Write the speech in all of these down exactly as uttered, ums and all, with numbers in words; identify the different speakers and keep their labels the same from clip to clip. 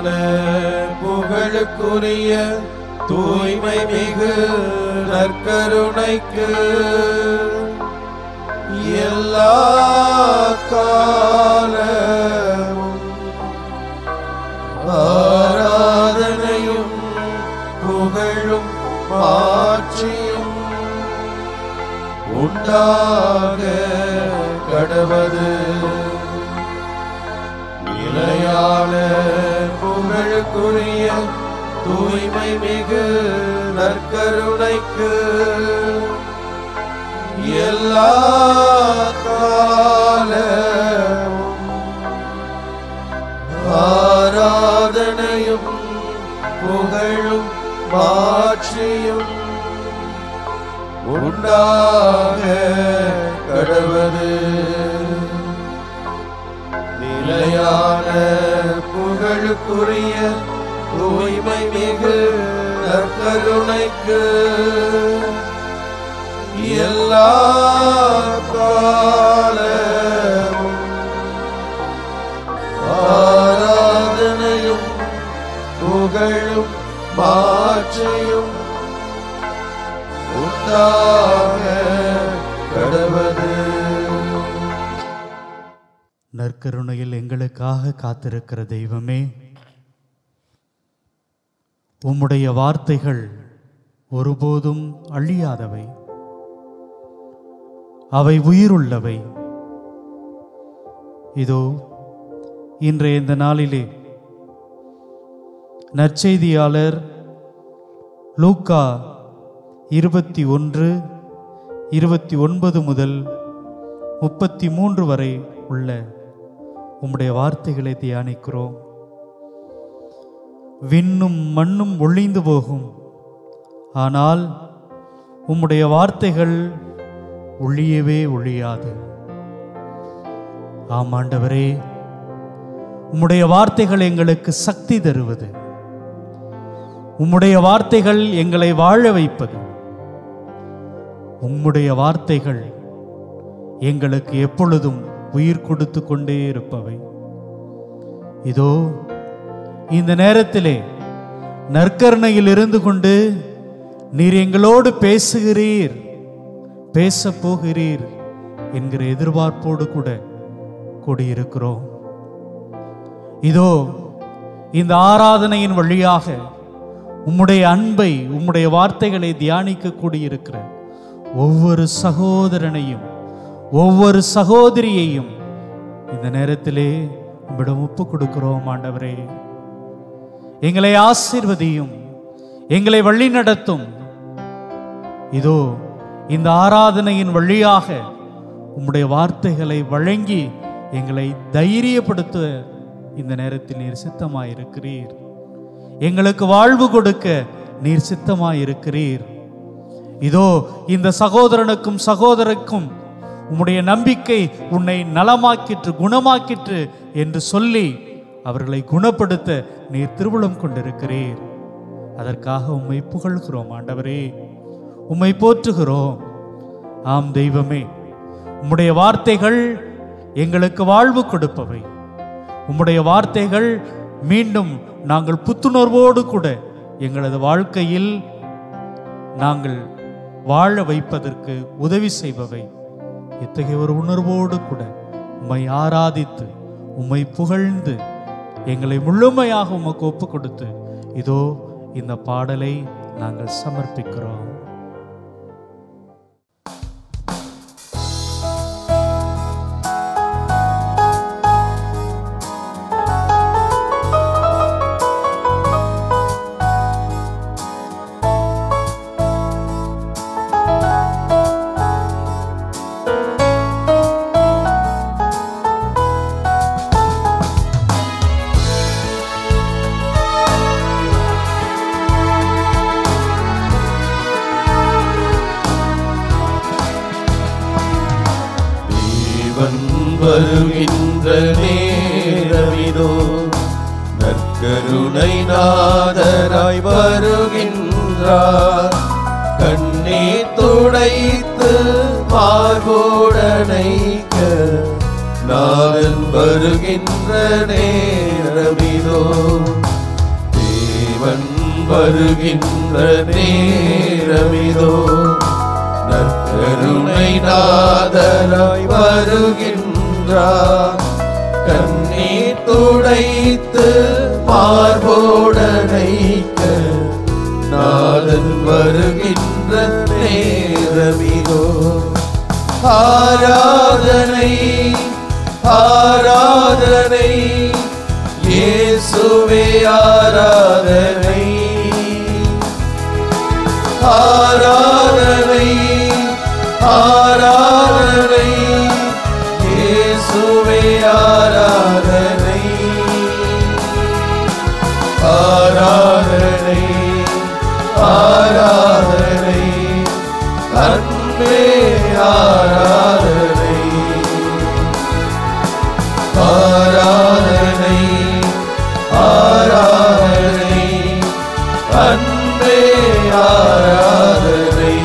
Speaker 1: புகழுக்குரிய தூய்மை மிகு நற்கருணைக்கு எல்லா காலமும் ஆராதனையும் புகழும் மாட்சியும் உண்டாக கடவது. நிலையான புகழுக்குரிய தூய்மை மிகு நற்கருணைக்கு எல்லா காலமும் ஆராதனையும் புகழும் மாட்சியும் உண்டாக கடவது. நிலையான புகழுக்குரிய தூய்மை மிகு நற்கருணைக்கு எல்லா காலமும் ஆராதனையும் புகழும் மாட்சியும் உண்டாக கடவது.
Speaker 2: நற்கருணையில் எங்களுக்காக காத்திருக்கிற தெய்வமே, உம்முடைய வார்த்தைகள் ஒருபோதும் அழியாதவை, அவை உயிருள்ளவை. இதோ இன்றைய இந்த நாளிலே நற்செய்தியாளர் லூக்கா இருபத்தி ஒன்று இருபத்தி ஒன்பது முதல் முப்பத்தி மூன்று வரை உள்ள உம்முடைய வார்த்தைகளை தியானிக்கிறோம். விண்ணும் மண்ணும் ஒழிந்து போகும், ஆனால் உம்முடைய வார்த்தைகள் ஒழியவே ஒழியாது. ஆம் ஆண்டவரே, உம்முடைய வார்த்தைகள் எங்களுக்கு சக்தி தருவது, உம்முடைய வார்த்தைகள் எங்களை வாழ வைப்பது, உம்முடைய வார்த்தைகள் எங்களுக்கு எப்பொழுதும் உயிர் கொடுத்து கொண்டே இருப்பவை. இதோ இந்த நேரத்திலே நற்கருணையில் இருந்து கொண்டு நீர் எங்களோடு பேசுகிறீர், பேச போகிறீர் என்கிற எதிர்பார்ப்போடு கூட கூடியிருக்கிறோம். இதோ இந்த ஆராதனையின் வழியாக உம்முடைய அன்பை, உம்முடைய வார்த்தைகளை தியானிக்க கூடியிருக்கிற ஒவ்வொரு சகோதரனையும் ஒவ்வொரு சகோதரியையும் இந்த நேரத்திலே உம்மிடம் ஒப்பு கொடுக்கிறோம். ஆண்டவரே, எங்களை ஆசீர்வதியும், எங்களை வழி நடத்தும். இதோ இந்த ஆராதனையின் வழியாக உம்முடைய வார்த்தைகளை வழங்கி எங்களை தைரியப்படுத்த இந்த நேரத்தில் நீர் சித்தமாயிருக்கிறீர். எங்களுக்கு வாழ்வு கொடுக்க நீர் சித்தமாயிருக்கிறீர். இதோ இந்த சகோதரனுக்கும் சகோதரருக்கும் உம்முடைய நம்பிக்கை உன்னை நலமாக்கிற்று, குணமாக்கிற்று என்று சொல்லி அவர்களை குணப்படுத்த நீர் திருவுளம் கொண்டிருக்கிறீர். அதற்காக உம்மை புகழ்கிறோம் ஆண்டவரே, உம்மை போற்றுகிறோம். ஆம் தெய்வமே, உம்முடைய வார்த்தைகள் எங்களுக்கு வாழ்வு கொடுப்பவை. உம்முடைய வார்த்தைகள் மீண்டும் நாங்கள் புத்துணர்வோடு கூட எங்களது வாழ்க்கையில் நாங்கள் வாழ வைப்பதற்கு உதவி செய்பவை. இத்தகைய ஒரு உணர்வோடு கூட உம்மை ஆராதித்து உம்மை புகழ்ந்து எங்களை முழுமையாக உமக்கு ஒப்பு கொடுத்து இதோ இந்த பாடலை நாங்கள் சமர்ப்பிக்கிறோம்.
Speaker 1: வருகின்ற நேரமிதோ, நற்கருணை நாதராய் வருகின்றார். கண்ணீர் துடைத்து மார்போடணைக்க நாதன் வருகின்ற நேரமிதோ, இறைவன் வருகின்ற நேரமிதோ, நற்கருணை நாதராய் வருகின்றார். கண்ணீர் துடைத்து மார்போடனைக்க நாதன் வருகின்ற நேரமிதோ. ஆராதனை ஆராதனை இயேசுவே ஆராதனை. ஆராதனை ஆராதனை இயேசுவே ஆராதனை. ஆராதனை ஆராதனை அன்பே ஆராதனை. ஆராதனை ஆராதனை அன்பே ஆராதனை.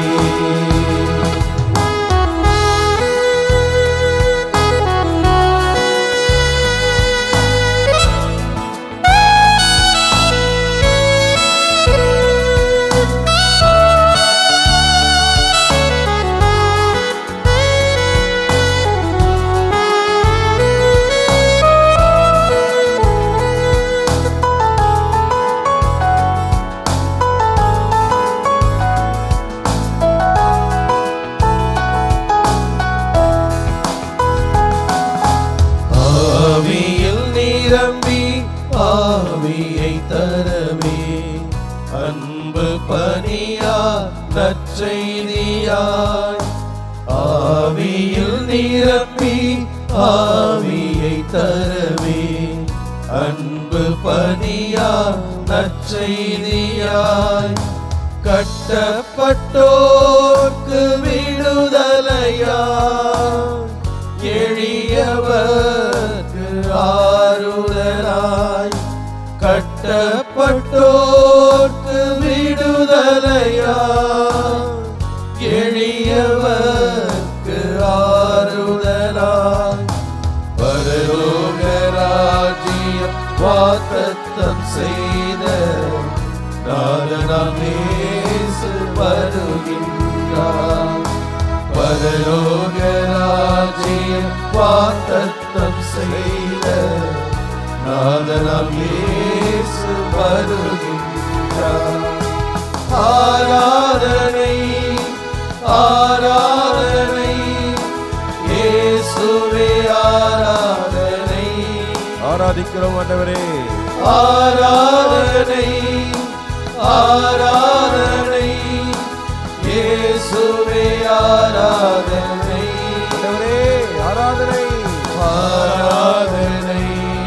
Speaker 1: ஆவியை தரவே அன்பு பணியா நற்செய்தியாய். ஆவியில் நிரம்பி ஆவியை தரவே அன்பு பணியா நற்செய்தியாய். கட்டப்பட்டோர்க்கு விடுதலையாய், எளியவர்க்கு ஆறுதலாய். கட்டப்பட்டோர்க்கு விடுதலையாய், எளியவர்க்கு ஆறுதலாய். பரலோக ராஜ்யம் வாக்குத்தத்தம் செய்த நாதனாம் இயேசு வருகின்றார். பரலோக ராஜ்யம் வாக்குத்தத்தம் செய்த நாதனாம் இயேசு வருகின்றார். ஆராதனை ஆராதனை இயேசுவே ஆராதனை.
Speaker 3: ஆராதிக்கிறோம் ஆண்டவரே.
Speaker 1: ஆராதனை ஆராதனை இயேசுவே ஆராதனை.
Speaker 3: ஆண்டவரே ஆராதனை.
Speaker 1: ஆராதனை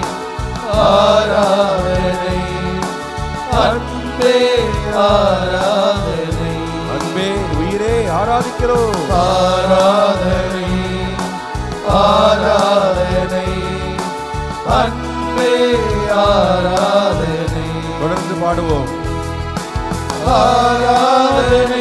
Speaker 1: ஆராதனை அன்பே ஆராதனை.
Speaker 3: அன்பே உயிரே ஆராதிக்கிறோம்.
Speaker 1: ஆராதனை ஆராதனை அன்பே ஆராதனை.
Speaker 3: தொடர்ந்து பாடுவோம்.
Speaker 1: ஆராதனை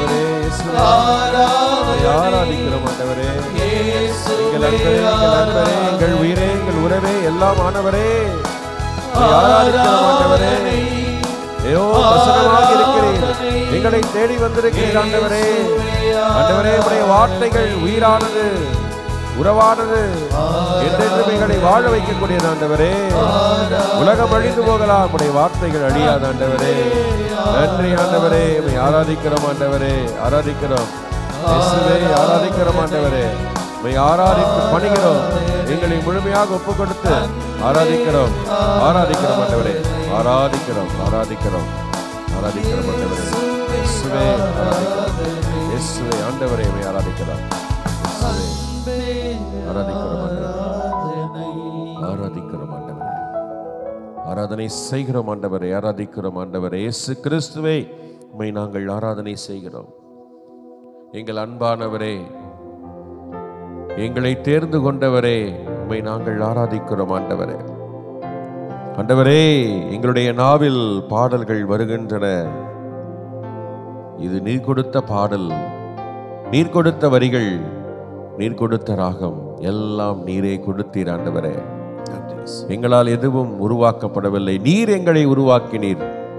Speaker 3: ஆராதிக்கிறோம் ஆண்டவரே. எங்கள் அன்பரே, எங்கள் அன்பரே, எங்கள் உயிரே, எங்கள் உறவே, எல்லாம் ஆனவரே ஆராதிக்கிறோம் ஆண்டவரே. ஏதோ பிரசன்னமாக இருக்கிறீர், எங்களை தேடி வந்திருக்கிறீர் ஆண்டவரே. ஆண்டவரே உடைய வார்த்தைகள் உயிரானது, உறவானது, என்றென்றும் எங்களை வாழ வைக்கக்கூடியது ஆண்டவரே. உலகம் அழிந்து போகலாம், உடைய வார்த்தைகள் அழியாத ஆண்டவரே. நன்றி ஆண்டவரே. ஆராதிக்கிறோம் ஆண்டவரே, ஆராதிக்கிறோம் இயேசுவே, ஆராதிக்கிறோம் ஆண்டவரே. ஆராதித்து பணிகிறோம், எங்களை முழுமையாக ஒப்பு கொடுத்து ஆராதிக்கிறோம். ஆராதிக்கிறோம் ஆண்டவரே, ஆராதிக்கிறோம் ஆராதிக்கிறோம் ஆராதிக்கிறோம் ஆண்டவரே. இயேசுவே ஆராதிக்கிறோம். இயேசுவே ஆண்டவரே ஆராதிக்கிறோம். ஆராதிக்கிறோம் ஆண்டவரே, ஆராதிக்கிறோம் ஆண்டவரே, ஆராதனை செய்கிறோம் ஆண்டவரே, ஆராதிக்கிறோம் ஆண்டவரே. இயேசு கிறிஸ்துவே உம்மை நாங்கள் ஆராதனை செய்கிறோம். எங்கள் அன்பானவரே, எங்களை தேர்ந்து கொண்டவரே, உம்மை நாங்கள் ஆராதிக்கிறோம் ஆண்டவரே. ஆண்டவரே, எங்களுடைய நாவில் பாடல்கள் வருகின்றன. இது நீர் கொடுத்த பாடல், நீர் கொடுத்த வரிகள், நீர் கொடுத்த ராகம், எல்லாம் நீரே கொடுத்தீர் ஆண்டவரே. எங்களால் எதுவும் உருவாக்கப்படவில்லை, நீர் எங்களை உருவாக்கினீர்.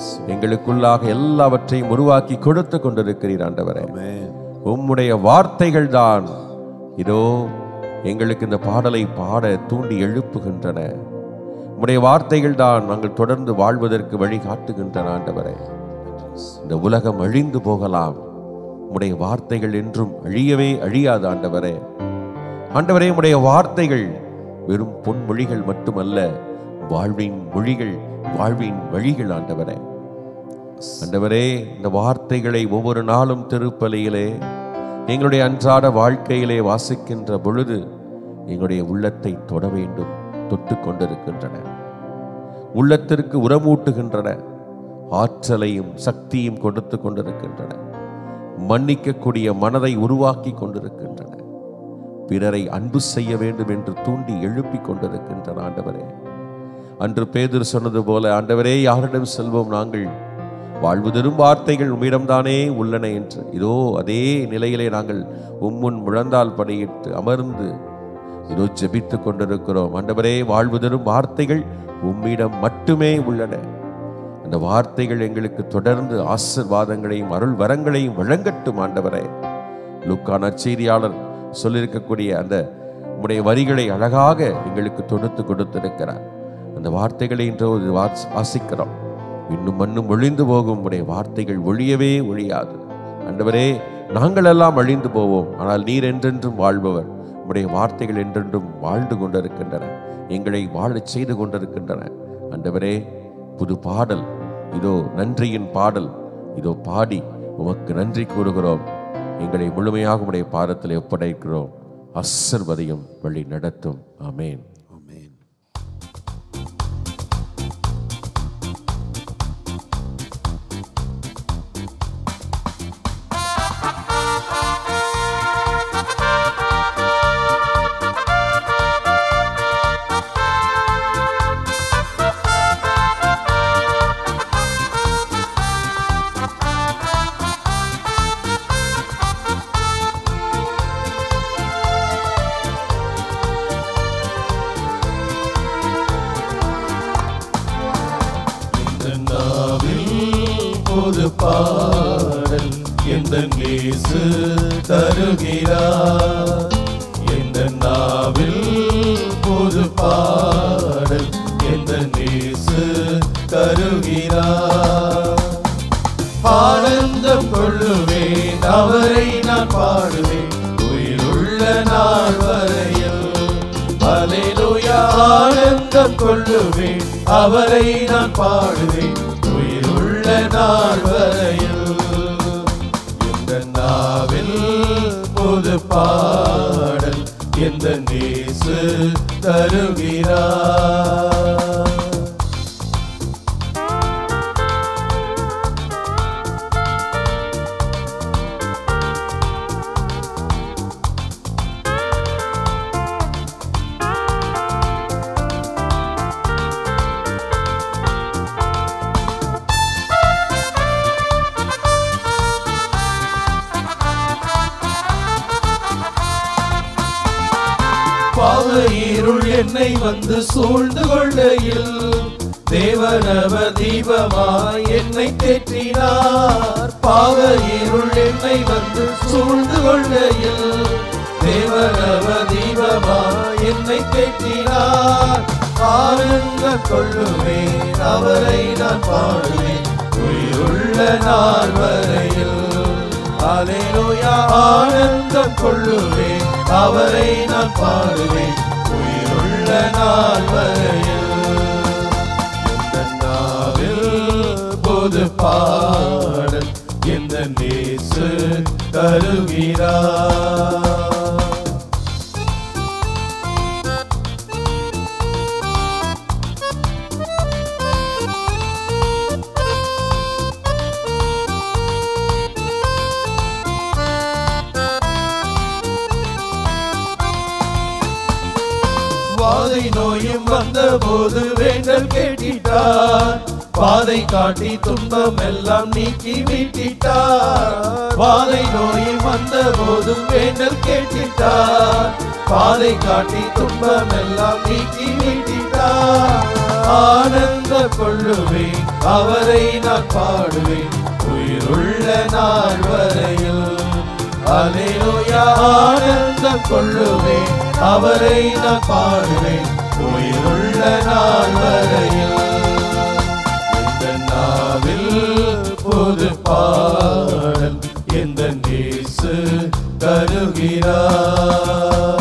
Speaker 3: எங்களுக்குள்ளாக எல்லாவற்றையும் உருவாக்கி கொடுத்து கொண்டிருக்கிறீர் ஆண்டவரே. உம்முடைய வார்த்தைகள் தான் இதோ எங்களுக்கு இந்த பாடலை பாட தூண்டி எழுப்புகின்றன. உம்முடைய வார்த்தைகள் தான் நாங்கள் தொடர்ந்து வாழ்வதற்கு வழிகாட்டுகின்றன ஆண்டவரே. இந்த உலகம் அழிந்து போகலாம், உம்முடைய வார்த்தைகள் என்றும் அழியவே அழியாது ஆண்டவரே. ஆண்டவரே, உம்முடைய வார்த்தைகள் வெறும் பொன்மொழிகள் மட்டுமல்ல, வாழ்வின் மொழிகள், வாழ்வின் வழிகள் ஆண்டவரே. ஆண்டவரே, இந்த வார்த்தைகளை ஒவ்வொரு நாளும் திருப்பலியிலே எங்களுடைய அன்றாட வாழ்க்கையிலே வாசிக்கின்ற பொழுது எங்களுடைய உள்ளத்தை தொட வேண்டும், தொட்டு கொண்டிருக்கின்றன, உள்ளத்திற்கு உரமூட்டுகின்றன, ஆற்றலையும் சக்தியும் கொடுத்து கொண்டிருக்கின்றன, மன்னிக்கக்கூடிய மனதை உருவாக்கி கொண்டிருக்கின்றன, பிறரை அன்பு செய்ய வேண்டும் என்று தூண்டி எழுப்பி கொண்டிருக்கின்றன ஆண்டவரே. அன்று பேதுரு சொன்னது போல, ஆண்டவரே, யாரிடம் செல்வோம் நாங்கள்? வாழ்வு தரும் வார்த்தைகள் உம்மிடம்தானே உள்ளன என்று. இதோ அதே நிலையிலே நாங்கள் உம்முன் முழந்தால் படியிட்டு அமர்ந்து இதோ ஜெபித்து கொண்டிருக்கிறோம் ஆண்டவரே. வாழ்வு தரும் வார்த்தைகள் உம்மிடம் மட்டுமே உள்ளன. அந்த வார்த்தைகள் எங்களுக்கு தொடர்ந்து ஆசீர்வாதங்களையும் அருள் வரங்களையும் வழங்கட்டும் ஆண்டவரே. லூக்கா நற்செய்தியாளர் சொல்லியிருக்கக்கூடிய அந்த உம்முடைய வரிகளை அழகாக எங்களுக்கு தொடுத்து கொடுத்திருக்கிறார். அந்த வார்த்தைகளை இன்று வாசிக்கிறோம். இன்னும் மண்ணும் ஒழிந்து போகும் உடைய வார்த்தைகள் ஒழியவே ஒழியாது ஆண்டவரே. நாங்கள் எல்லாம் அழிந்து போவோம், ஆனால் நீர் என்றென்றும் வாழ்பவர். உடைய வார்த்தைகள் என்றென்றும் வாழ்ந்து கொண்டிருக்கின்றன, எங்களை வாழச் செய்து கொண்டிருக்கின்றன ஆண்டவரே. புது பாடல் இதோ, நன்றியின் பாடல் இதோ பாடி உமக்கு நன்றி கூறுகிறோம். எங்களை முழுமையாக உடைய பாதத்தில் ஒப்படைக்கிறோம். ஆசீர்வதியும், வழி நடத்தும். ஆமென்.
Speaker 1: பாடல் எந்த நேசு தருகிறார், எந்த நாவில் புது பாடல் எந்த நேசு தருகிறார். ஆனந்தம் கொள்ளுவேன், அவரை நான் பாடுவேன் உயிருள்ள நாள் வரையில். அல்லேலூயா. ஆனந்தம் கொள்ளுவேன், அவரை நான் பாடுவேன் உயிருள்ள நாள் வரையில். எந்த நாவில் புது பாடல் எந்த நேசு தருகிறார். பாவ இருள் என்னை வந்து சூழ்ந்து கொள்ளையில் தேவனவ தீபமாய் என்னை தேற்றினார். பாவ இருள் என்னை வந்து சூழ்ந்து கொள்ளையில் தேவனவ தீபமாய் என்னை தேற்றினார். ஆனந்தம் கொள்ளுவேன், அவரை நான் பாடுவேன் உயிருள்ள நாள் வரையில். அல்லேலூயா. ஆனந்தம் கொள்ளுவேன், அவரை நான் பாடுவேன் உயிருள்ள நாள் வரையில். எந்த நாவில் புது பாடல் எந்த நேசு தருகிறார். பாதை நோயும் வந்த போது வேண்டல் கேட்டிட்டார், பாதை காட்டி துன்பம் எல்லாம் நீக்கி மீட்டிட்டார். பாதை நோயும் வந்த போது வேண்டல் கேட்டிட்டார், பாதை காட்டி துன்பம் எல்லாம் நீக்கி மீட்டிட்டார். ஆனந்த கொள்ளுவேன், அவரை நான் பாடுவேன் உயிருள்ள நாள் வரையில். அல்லேலூயா ஆனந்தம் கொள்ளுவேன், அவரை நான் பாடுவேன் உயிருள்ள நாள் வரையில். இந்த நாவில் புது பாடல் எந்த இயேசு தருகிறார்.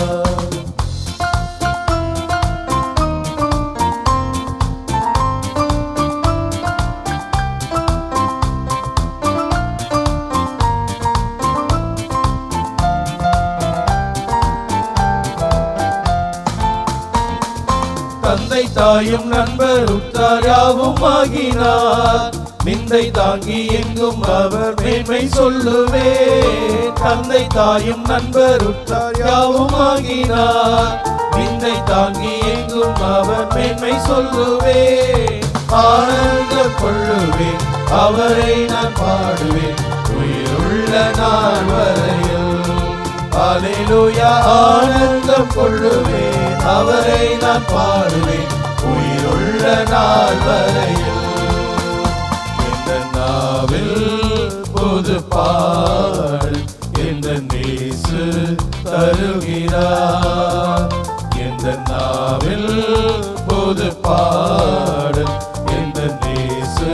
Speaker 1: தந்தை தாயும் நண்பர் உற்றார் யாவும் ஆகினார், நிந்தை தாங்கி எங்கும் அவர் மேன்மை சொல்லுவே. தந்தை தாயும் நண்பர் உற்றார் யாவும் ஆகினார், நிந்தை தாங்கி எங்கும் அவர் மேன்மை சொல்லுவே. ஆனந்தம் கொள்ளுவேன், அவரை நான் பாடுவேன் உயிருள்ள நாள் வரையில். அல்லேலூயா ஆனந்தம் கொள்ளுவேன், அவரை நான் பாடுவேன் உயிருள்ள நாள் வரையில். இந்த நாவில் புது பாடல் எந்த இயேசு தருகிறார். இந்த நாவில் புது பாடல் எந்த இயேசு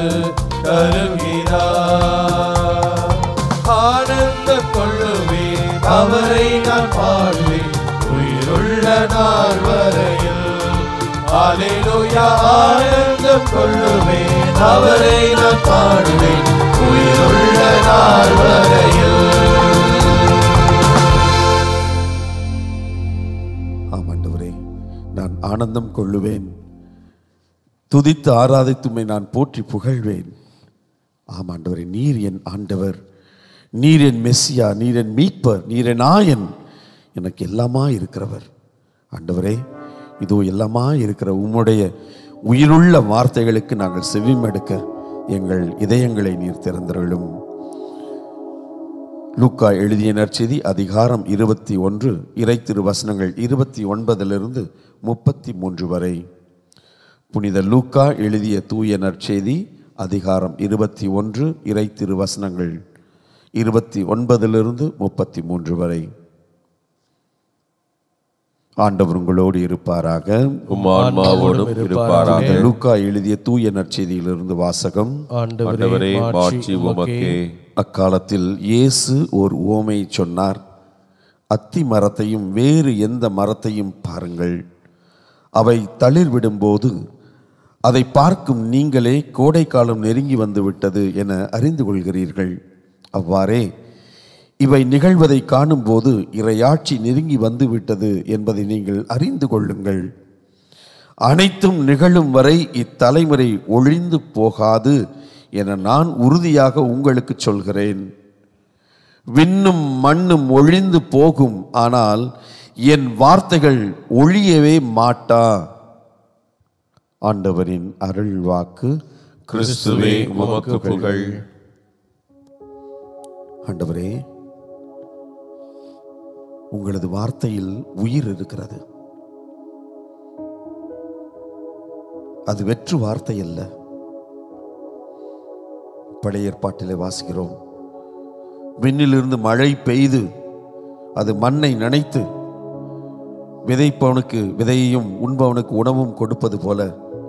Speaker 1: தருகிறார். ஆனந்தம் கொள்ளுவேன், அவரை நான் பாடுவேன் உயிருள்ள நாள் வரையில். அல்லேலூயா ஆனந்தம் கொள்ளுவேன், அவரை நான் பாடுவேன் உயிருள்ள நாள் வரையில்.
Speaker 4: ஆமாண்டவரே, நான் ஆனந்தம் கொள்ளுவேன், துதித்து ஆராதித்துமை நான் போற்றி புகழ்வேன். ஆமாண்டவரே, நீர் என் ஆண்டவர், நீர் என் மெஸ்ஸியா, நீர் என் மீட்பர், நீர் என் நாயன், எனக்கு எல்லாமா இருக்கிறவர். ஆண்டவரே, இதோ எல்லாமா இருக்கிற உம்முடைய உயிருள்ள வார்த்தைகளுக்கு நாங்கள் செவிமடுக்க எங்கள் இதயங்களை நீர் திறந்தருளும். லூக்கா எழுதிய நற்செய்தி அதிகாரம் இருபத்தி ஒன்று, இறை திரு வசனங்கள் இருபத்தி ஒன்பதிலிருந்து முப்பத்தி மூன்று வரை. புனித லூக்கா எழுதிய தூய நற்செய்தி அதிகாரம் இருபத்தி ஒன்று, இறை திரு வசனங்கள் இருபத்தி ஒன்பதிலிருந்து முப்பத்தி மூன்று வரை. ஆண்டவர் உங்களோடு இருப்பாராக,
Speaker 3: உம் ஆன்மாவோடும் இருப்பாராக.
Speaker 4: லூக்கா எழுதிய தூய நற்செய்தியிலிருந்து வாசகம்.
Speaker 3: ஆண்டவரே மாட்சி உமக்கே.
Speaker 4: அக்காலத்தில் இயேசு ஓர் உவமையை சொன்னார். அத்தி மரத்தையும் வேறு எந்த மரத்தையும் பாருங்கள். அவை தளிர் விடும்போது அதை பார்க்கும் நீங்களே கோடைக்காலம் நெருங்கி வந்து விட்டது என அறிந்து கொள்கிறீர்கள். அவ்வாறே இவை நிகழ்வதை காணும்போது இறையாட்சி நெருங்கி வந்துவிட்டது என்பதை நீங்கள் அறிந்து கொள்ளுங்கள். அனைத்தும் நிகழும் வரை இத்தலைமுறை ஒழிந்து போகாது என நான் உறுதியாக உங்களுக்கு சொல்கிறேன். விண்ணும் மண்ணும் ஒழிந்து போகும், ஆனால் என் வார்த்தைகள் ஒழியவே மாட்டா. ஆண்டவரின் அருள் வாக்கு.
Speaker 3: கிறிஸ்துவே உமக்கு புகழ்.
Speaker 4: ஆண்டவரே, உங்களது வார்த்தையில் உயிர் இருக்கிறது. அது வெற்று வார்த்தை அல்ல. பழைய ஏற்பாட்டிலே வாசிக்கிறோம், விண்ணிலிருந்து மழை பெய்து அது மண்ணை நனைத்து விதைப்பவனுக்கு விதையையும் உண்பவனுக்கு உணவும் கொடுப்பது போல,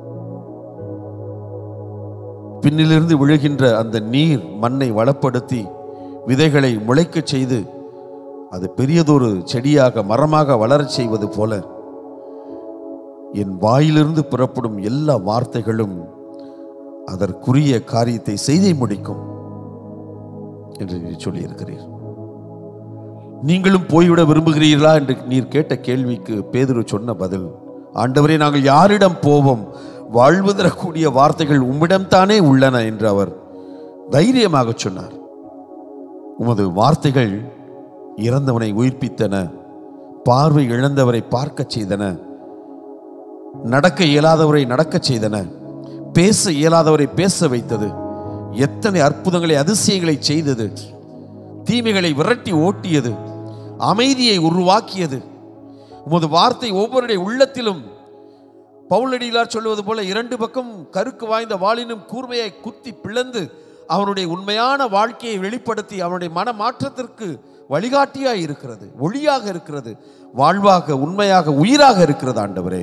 Speaker 4: பின்னிலிருந்து விழுகின்ற அந்த நீர் மண்ணை வளப்படுத்தி விதைகளை முளைக்கச் செய்து அது பெரியதொரு செடியாக மரமாக வளரச் செய்வது போல, என் வாயிலிருந்து புறப்படும் எல்லா வார்த்தைகளும் அதற்குரிய காரியத்தை செய்து முடிக்கும் என்று நீர் சொல்லியிருக்கிறீர். நீங்களும் போய்விட விரும்புகிறீர்களா என்று நீர் கேட்ட கேள்விக்கு பேதுரு சொன்ன பதில், ஆண்டவரே, நாங்கள் யாரிடம் போவோம்? வாழ்வு தரக்கூடிய வார்த்தைகள் உம்மிடம்தானே உள்ளன என்று அவர் தைரியமாக சொன்னார். உமது வார்த்தைகள் இறந்தவனை உயிர்ப்பித்தன, பார்வை இழந்தவரை பார்க்க செய்தன, நடக்க இயலாதவரை நடக்கச் செய்தன, பேச இயலாதவரை பேச வைத்தது, எத்தனை அற்புதங்களை அதிசயங்களை செய்தது, தீமைகளை விரட்டி ஓட்டியது, அமைதியை உருவாக்கியது. உமது வார்த்தை ஒவ்வொருடைய உள்ளத்திலும் பவுலடிகளார் சொல்லுவது போல இரண்டு பக்கம் கருக்கு வாய்ந்த வாளினும் கூர்மையை குத்தி பிளந்து அவனுடைய உண்மையான வாழ்க்கையை வெளிப்படுத்தி அவனுடைய மன மாற்றத்திற்கு வழிகாட்டியாய் இருக்கிறது, ஒளியாக இருக்கிறது, வாழ்வாக, உண்மையாக, உயிராக இருக்கிறது. ஆண்டவரே,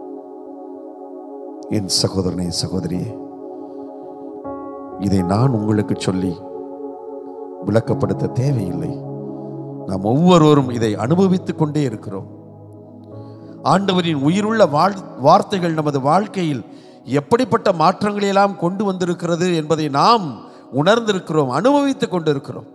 Speaker 4: என் சகோதரனே, சகோதரியே, இதை நான் உங்களுக்கு சொல்லி விளக்கப்படுத்த தேவையில்லை. நாம் ஒவ்வொருவரும் இதை அனுபவித்துக் கொண்டே இருக்கிறோம். ஆண்டவரின் உயிருள்ள வார்த்தைகள் நமது வாழ்க்கையில் எப்படிப்பட்ட மாற்றங்களை எல்லாம் கொண்டு வந்திருக்கிறது என்பதை நாம் உணர்ந்திருக்கிறோம், அனுபவித்துக் கொண்டிருக்கிறோம்.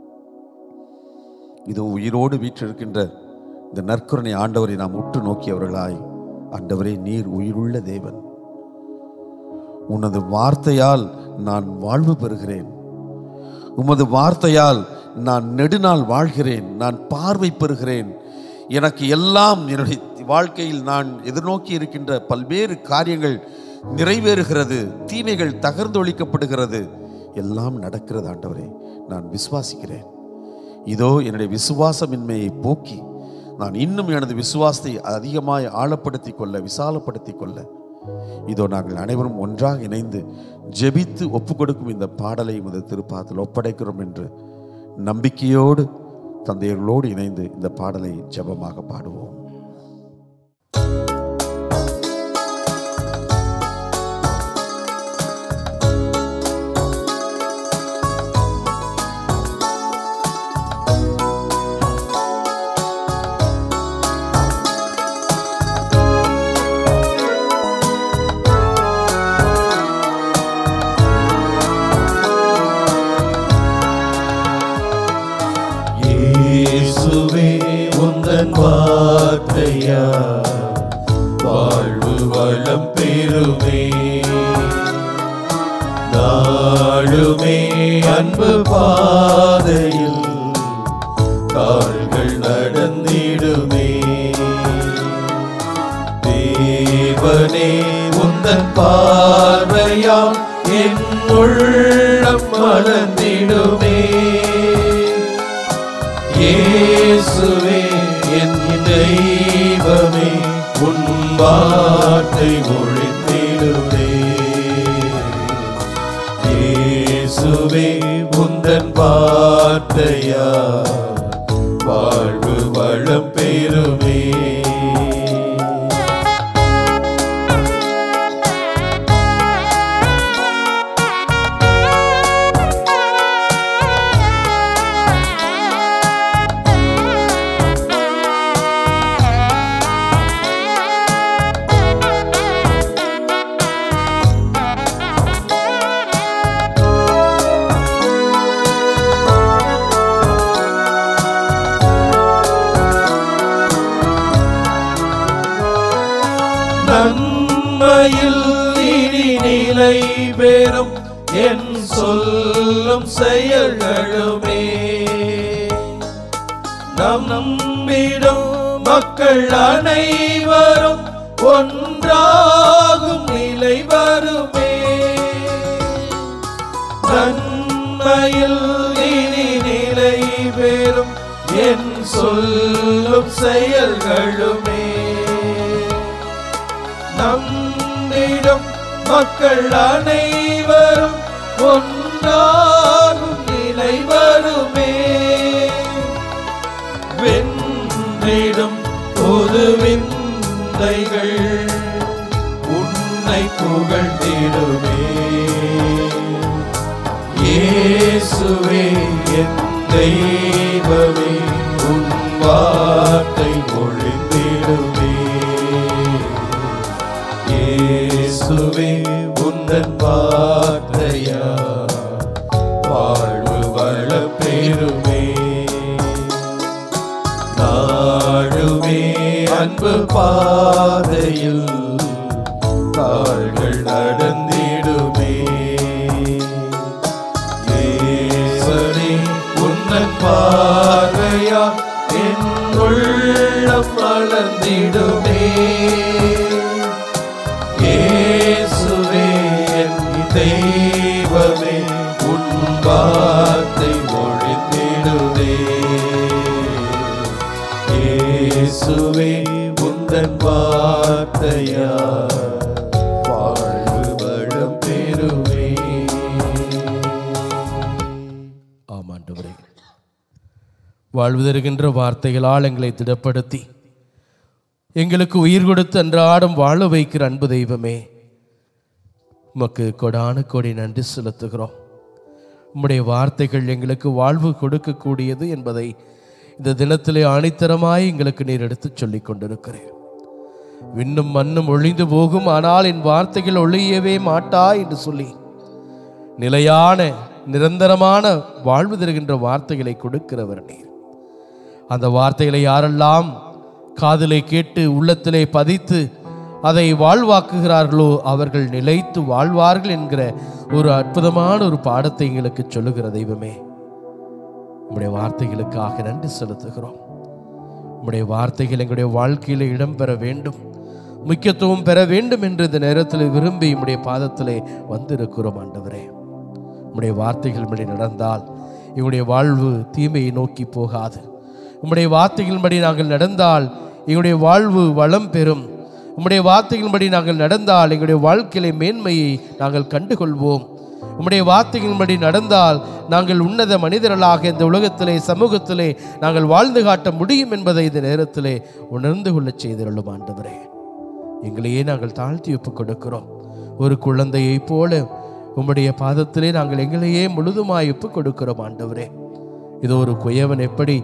Speaker 4: இதோ உயிரோடு வீற்றிருக்கின்ற இந்த நற்கருணை ஆண்டவரை நாம் உற்று நோக்கியவர்களாய், ஆண்டவரே, நீர் உயிருள்ள தேவன், உனது வார்த்தையால் நான் வாழ்வு பெறுகிறேன், உமது வார்த்தையால் நான் நெடுநாள் வாழ்கிறேன், நான் பார்வை பெறுகிறேன், எனக்கு எல்லாம் என்னுடைய வாழ்க்கையில் நான் எதிர்நோக்கி இருக்கின்ற பல்வேறு காரியங்கள் நிறைவேறுகிறது, தீமைகள் தகர்ந்தொழிக்கப்படுகிறது, எல்லாம் நடக்கிறது. ஆண்டவரே, நான் விசுவாசிக்கிறேன். இதோ என்னுடைய விசுவாசமின்மையை போக்கி நான் இன்னும் எனது விசுவாசத்தை அதிகமாய் ஆழப்படுத்தி கொள்ள, விசாலப்படுத்தி கொள்ள, இதோ நாங்கள் அனைவரும் ஒன்றாக இணைந்து ஜெபித்து ஒப்பு கொடுக்கும் இந்த பாடலை உமது திருப்பாதத்தில் ஒப்படைக்கிறோம் என்று நம்பிக்கையோடு தந்தையர்களோடு இணைந்து இந்த பாடலை ஜெபமாக பாடுவோம்.
Speaker 1: வார்த்தையா வாழ்வு வளம் பெறுமே, நாளுமே அன்பு பாதையில் கால்கள் நடந்திடுமே. தேவனே, உந்தன் பார்வையால் என் உள்ளம் மலர்ந்திடுமே. இயேசுவே, என் தெய்வமே, உன் வார்த்தை ஒழித்திடுமே. இயேசுவே, உந்தன் வார்த்தையா வாழ்வு வளம் பெறுமே. நன்மையில் இனி நிலை பெறும் என் சொல்லும் செயல்களுமே, நம் நம்பிடும் மக்கள் அனைவரும் ஒன்றாகும் நிலை வருமே. நன்மையில் இனி நிலை பெறும் என் சொல்லும் செயல்களுமே, நம்மிடம் மக்கள் அனைவரும் ஒன்றாகும் நிலை வருமே. வென்றிடும் பொது விந்தைகள் உன்னை புகழ்ந்திடுமே. இயேசுவே, என் தெய்வமே, உன் வார்த்தை ஒழிந்திடுமே. இயேசுவே, உந்தன் வார்த்தையா வாழ்வு வளம் பெறுமே. நாளுமே அன்பு பாதையில் கால்கள் நடந்திடுமே. இயேசுவே, உந்தன் பார்வையா என் உள்ளம் மலர்ந்திடுமே. இயேசுவே, என் தெய்வமே, உன் வார்த்தை ஒழிந்திடுமே. இயேசுவே, உந்தன் வார்த்தை வார்த்தையா வாழ்வு வளம் பெறுவே.
Speaker 5: ஆமாண்டவரே, வாழ்வு தருகின்ற வார்த்தைகளால் எங்களை திடப்படுத்தி எங்களுக்கு உயிர் கொடுத்து அன்றாடம் வாழ வைக்கிற அன்பு தெய்வமே, உமக்கு கொடான கொடி நன்றி செலுத்துகிறோம். உம்முடைய வார்த்தைகள் எங்களுக்கு வாழ்வு கொடுக்கக்கூடியது என்பதை இந்த தினத்திலே ஆணித்தரமாய் எங்களுக்கு நீர் எடுத்து சொல்லிக் கொண்டிருக்கிறேன். விண்ணும் மண்ணும் ஒழிந்து போகும், ஆனால் என் வார்த்தைகள் ஒழியவே மாட்டா என்று சொல்லி நிலையான நிரந்தரமான வாழ்வு தருகின்ற வார்த்தைகளை கொடுக்கிறவர் நீர். அந்த வார்த்தைகளை யாரெல்லாம் காதிலே கேட்டு உள்ளத்திலே பதித்து அதை வாழ்வாக்குகிறார்களோ அவர்கள் நிலைத்து வாழ்வார்கள் என்கிற ஒரு அற்புதமான ஒரு பாடத்தை எங்களுக்கு சொல்லுகிற தெய்வமே, உம்முடைய வார்த்தைகளுக்காக நன்றி செலுத்துகிறோம். உம்முடைய வார்த்தைகள் எங்களுடைய வாழ்க்கையில இடம்பெற வேண்டும், முக்கியத்துவம் பெற வேண்டும் என்று இந்த நேரத்தில் விரும்பி உம்முடைய பாதத்திலே வந்திருக்கிறோம். ஆண்டவரே, உம்முடைய வார்த்தைகள் படி நடந்தால் எங்களுடைய வாழ்வு தீமையை நோக்கி போகாது. உம்முடைய வார்த்தைகளின்படி நாங்கள் நடந்தால் எங்களுடைய வாழ்வு வளம் பெறும். உம்முடைய வார்த்தைகளின்படி நாங்கள் நடந்தால் எங்களுடைய வாழ்க்கையிலே மேன்மையை நாங்கள் கண்டுகொள்வோம். உம்முடைய வார்த்தைகளின்படி நடந்தால் நாங்கள் உன்னத மனிதர்களாக இந்த உலகத்திலே சமூகத்திலே நாங்கள் வாழ்ந்து காட்ட முடியும் என்பதை இந்த நேரத்திலே உணர்ந்து கொள்ள செய்திருளும். ஆண்டவரே, எங்களையே நாங்கள் தாழ்த்தி ஒப்புக் கொடுக்கிறோம். ஒரு குழந்தையை போல உம்முடைய பாதத்திலே நாங்கள் எங்களையே முழுதுமாய் ஒப்புக் கொடுக்கிறோம். ஆண்டவரே, இதோ ஒரு குயவன் எப்படி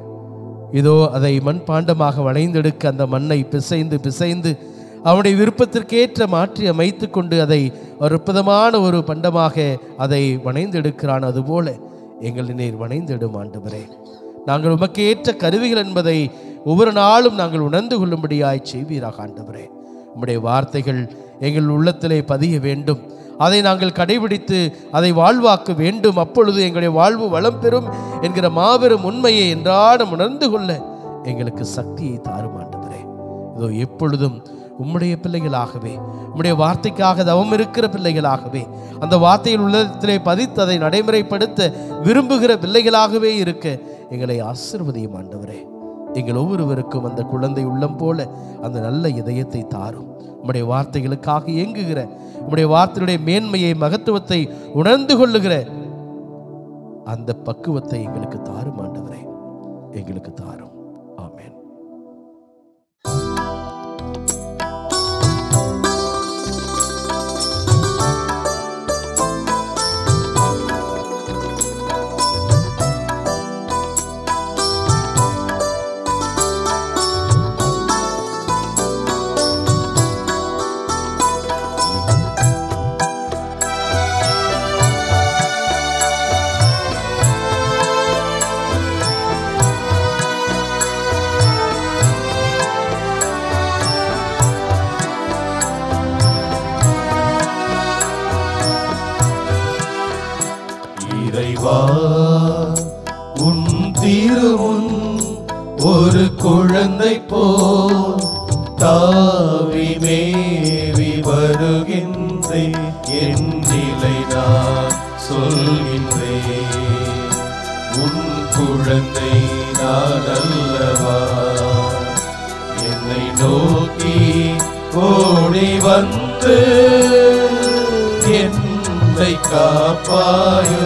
Speaker 5: இதோ அதை மண்பாண்டமாக வளைந்தெடுக்க அந்த மண்ணை பிசைந்து பிசைந்து அவனுடைய விருப்பத்திற்கேற்ற மாற்றி அமைத்து கொண்டு அதை ஒரு அற்புதமான ஒரு பண்டமாக அதை வணைந்தெடுக்கிறான். அதுபோல எங்கள் நீர் வணைந்தெடும். ஆண்டவரே, நாங்கள் உமக்கு ஏற்ற கருவிகள் என்பதை ஒவ்வொரு நாளும் நாங்கள் உணர்ந்து கொள்ளும்படியாய் செய்வீராக. ஆண்டவரே, உம்முடைய வார்த்தைகள் எங்கள் உள்ளத்திலே பதிய வேண்டும், அதை நாங்கள் கடைபிடித்து அதை வாழ்வாக்க வேண்டும். அப்பொழுது எங்களுடைய வாழ்வு வளம் பெறும் என்கிற மாபெரும் உண்மையை என்றாலும் உணர்ந்து கொள்ள எங்களுக்கு சக்தியை தாரும். ஆண்டவரே, இதோ எப்பொழுதும் உம்முடைய பிள்ளைகளாகவே, உம்முடைய வார்த்தைக்காக தவம் இருக்கிற பிள்ளைகளாகவே, அந்த வார்த்தையில் உள்ளத்திலே பதித்து அதை நடைமுறைப்படுத்த விரும்புகிற பிள்ளைகளாகவே இருக்க எங்களை ஆசீர்வதியும். ஆண்டவரே, எங்கள் ஒவ்வொருவருக்கும் அந்த குழந்தை உள்ளம் போல அந்த நல்ல இதயத்தை தாரும். உம்முடைய வார்த்தைகளுக்காக இயங்குகிற, உம்முடைய வார்த்தையுடைய மேன்மையை மகத்துவத்தை உணர்ந்து கொள்ளுகிற அந்த பக்குவத்தை எங்களுக்கு தாரும். ஆண்டவரே, எங்களுக்கு தாரும். ஆமென்.
Speaker 1: உன் திருமுன் ஒரு குழந்தை போல் தாவி மேவி வருகின்றேன். என் நிலை நான் சொல்கின்றேன், உன் குழந்தை நான் அல்லவா. என்னை நோக்கி ஓடி வந்து என்னை காப்பாயோ.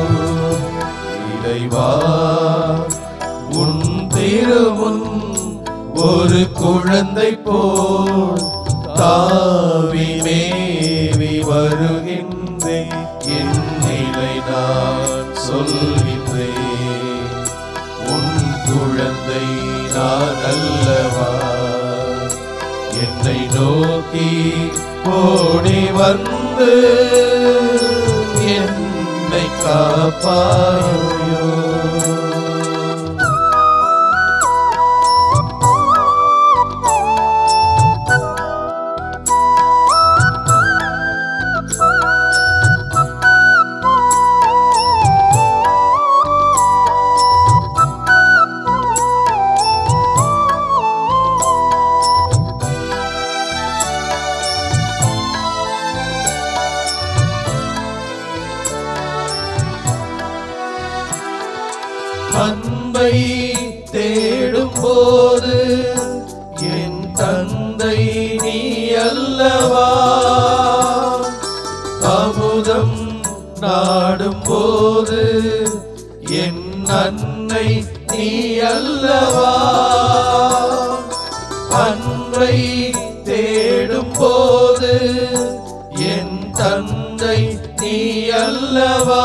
Speaker 1: இறைவா, உன் திருமுன் ஒரு குழந்தை போல் தாவி மேவி வருகின்றேன். என் நிலை நான் சொல்கின்றேன், உன் குழந்தை நான் அல்லவா. என்னை நோக்கி ஓடி வந்து என்னை காப்பாயோ. அன்பை தேடும் போது என் தந்தை நாடும் போது என் அன்னை நீ அல்லவா, அன்பை தேடும் போது என் தந்தை நீ அல்லவா,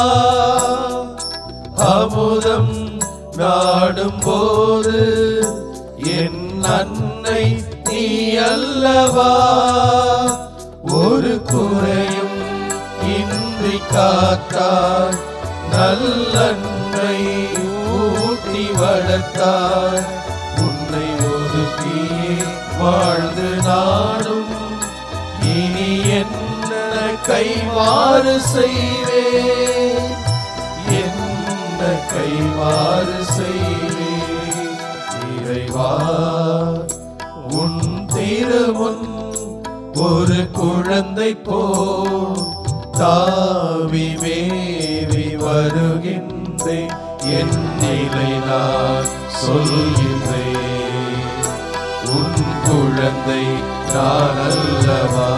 Speaker 1: அமுதம் நாடும் போது என் அன்னை நீ அல்லவா, ஒரு குறையும் இன்றி காத்தாய், நல்லன்மை ஊட்டி வளர்த்தாய், உன்னை ஒதுக்கியே வாழ்ந்து நானும் இனி என்ன கைமாறு செய்வேன், என்ன கைமாறு செய்வேன். இறைவா உன் திருமுன் ஒரு குழந்தை போல் தாவி மேவி வருகின்றேன், என் நிலை நான் சொல்கின்றேன். உன் குழந்தை நான் அல்லவா,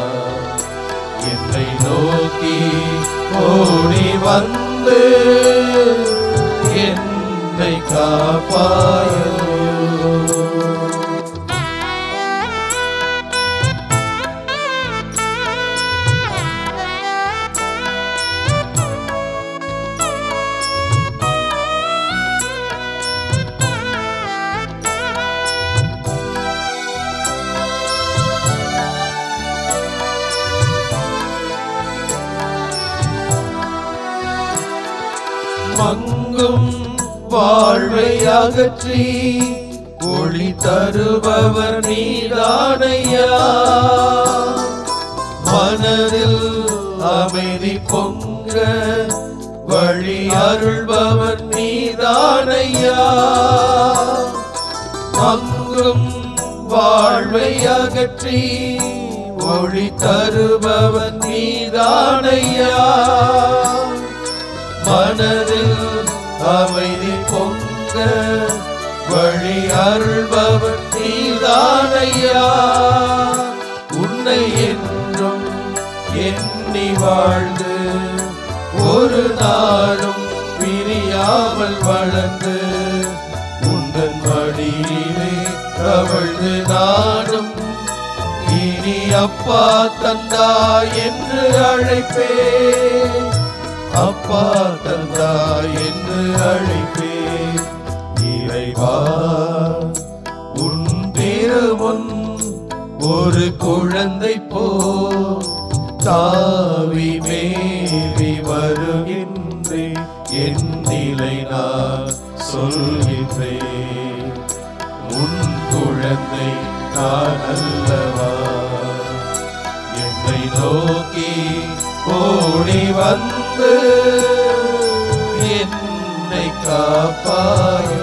Speaker 1: என்னை நோக்கி ஓடி வந்து என்னை காப்பாயோ. மங்கும் வாழ்வை அகற்றி ஒளி தருபவர் நீதானையா, மனதில் அமைதி பொங்க வழி அருள்பவர் நீதானையா, மங்கும் வாழ்வை அகற்றி ஒளி தருபவர் நீதானையா, மனதில் அமைதி பொங்க வழி அருள்பவர் நீதானையா, உன்னை என்றும் எண்ணி வாழ்ந்து ஒரு நாளும் பிரியாமல் வளர்ந்து உந்தன் மடியிலே கவிழ்ந்து நானும் இனி அப்பா தந்தா என்று அழைப்பேன், அப்பா தந்தா என்று அழைப்பேன். இறைவா உன் திருமுன் ஒரு குழந்தை போல் தாவி மேவி வருகின்றேன், என் நிலை நான் சொல்கின்றேன். உன் குழந்தை நான் அல்லவா, என்னை நோக்கி ஓடி வந்து என்னை காப்பாயோ.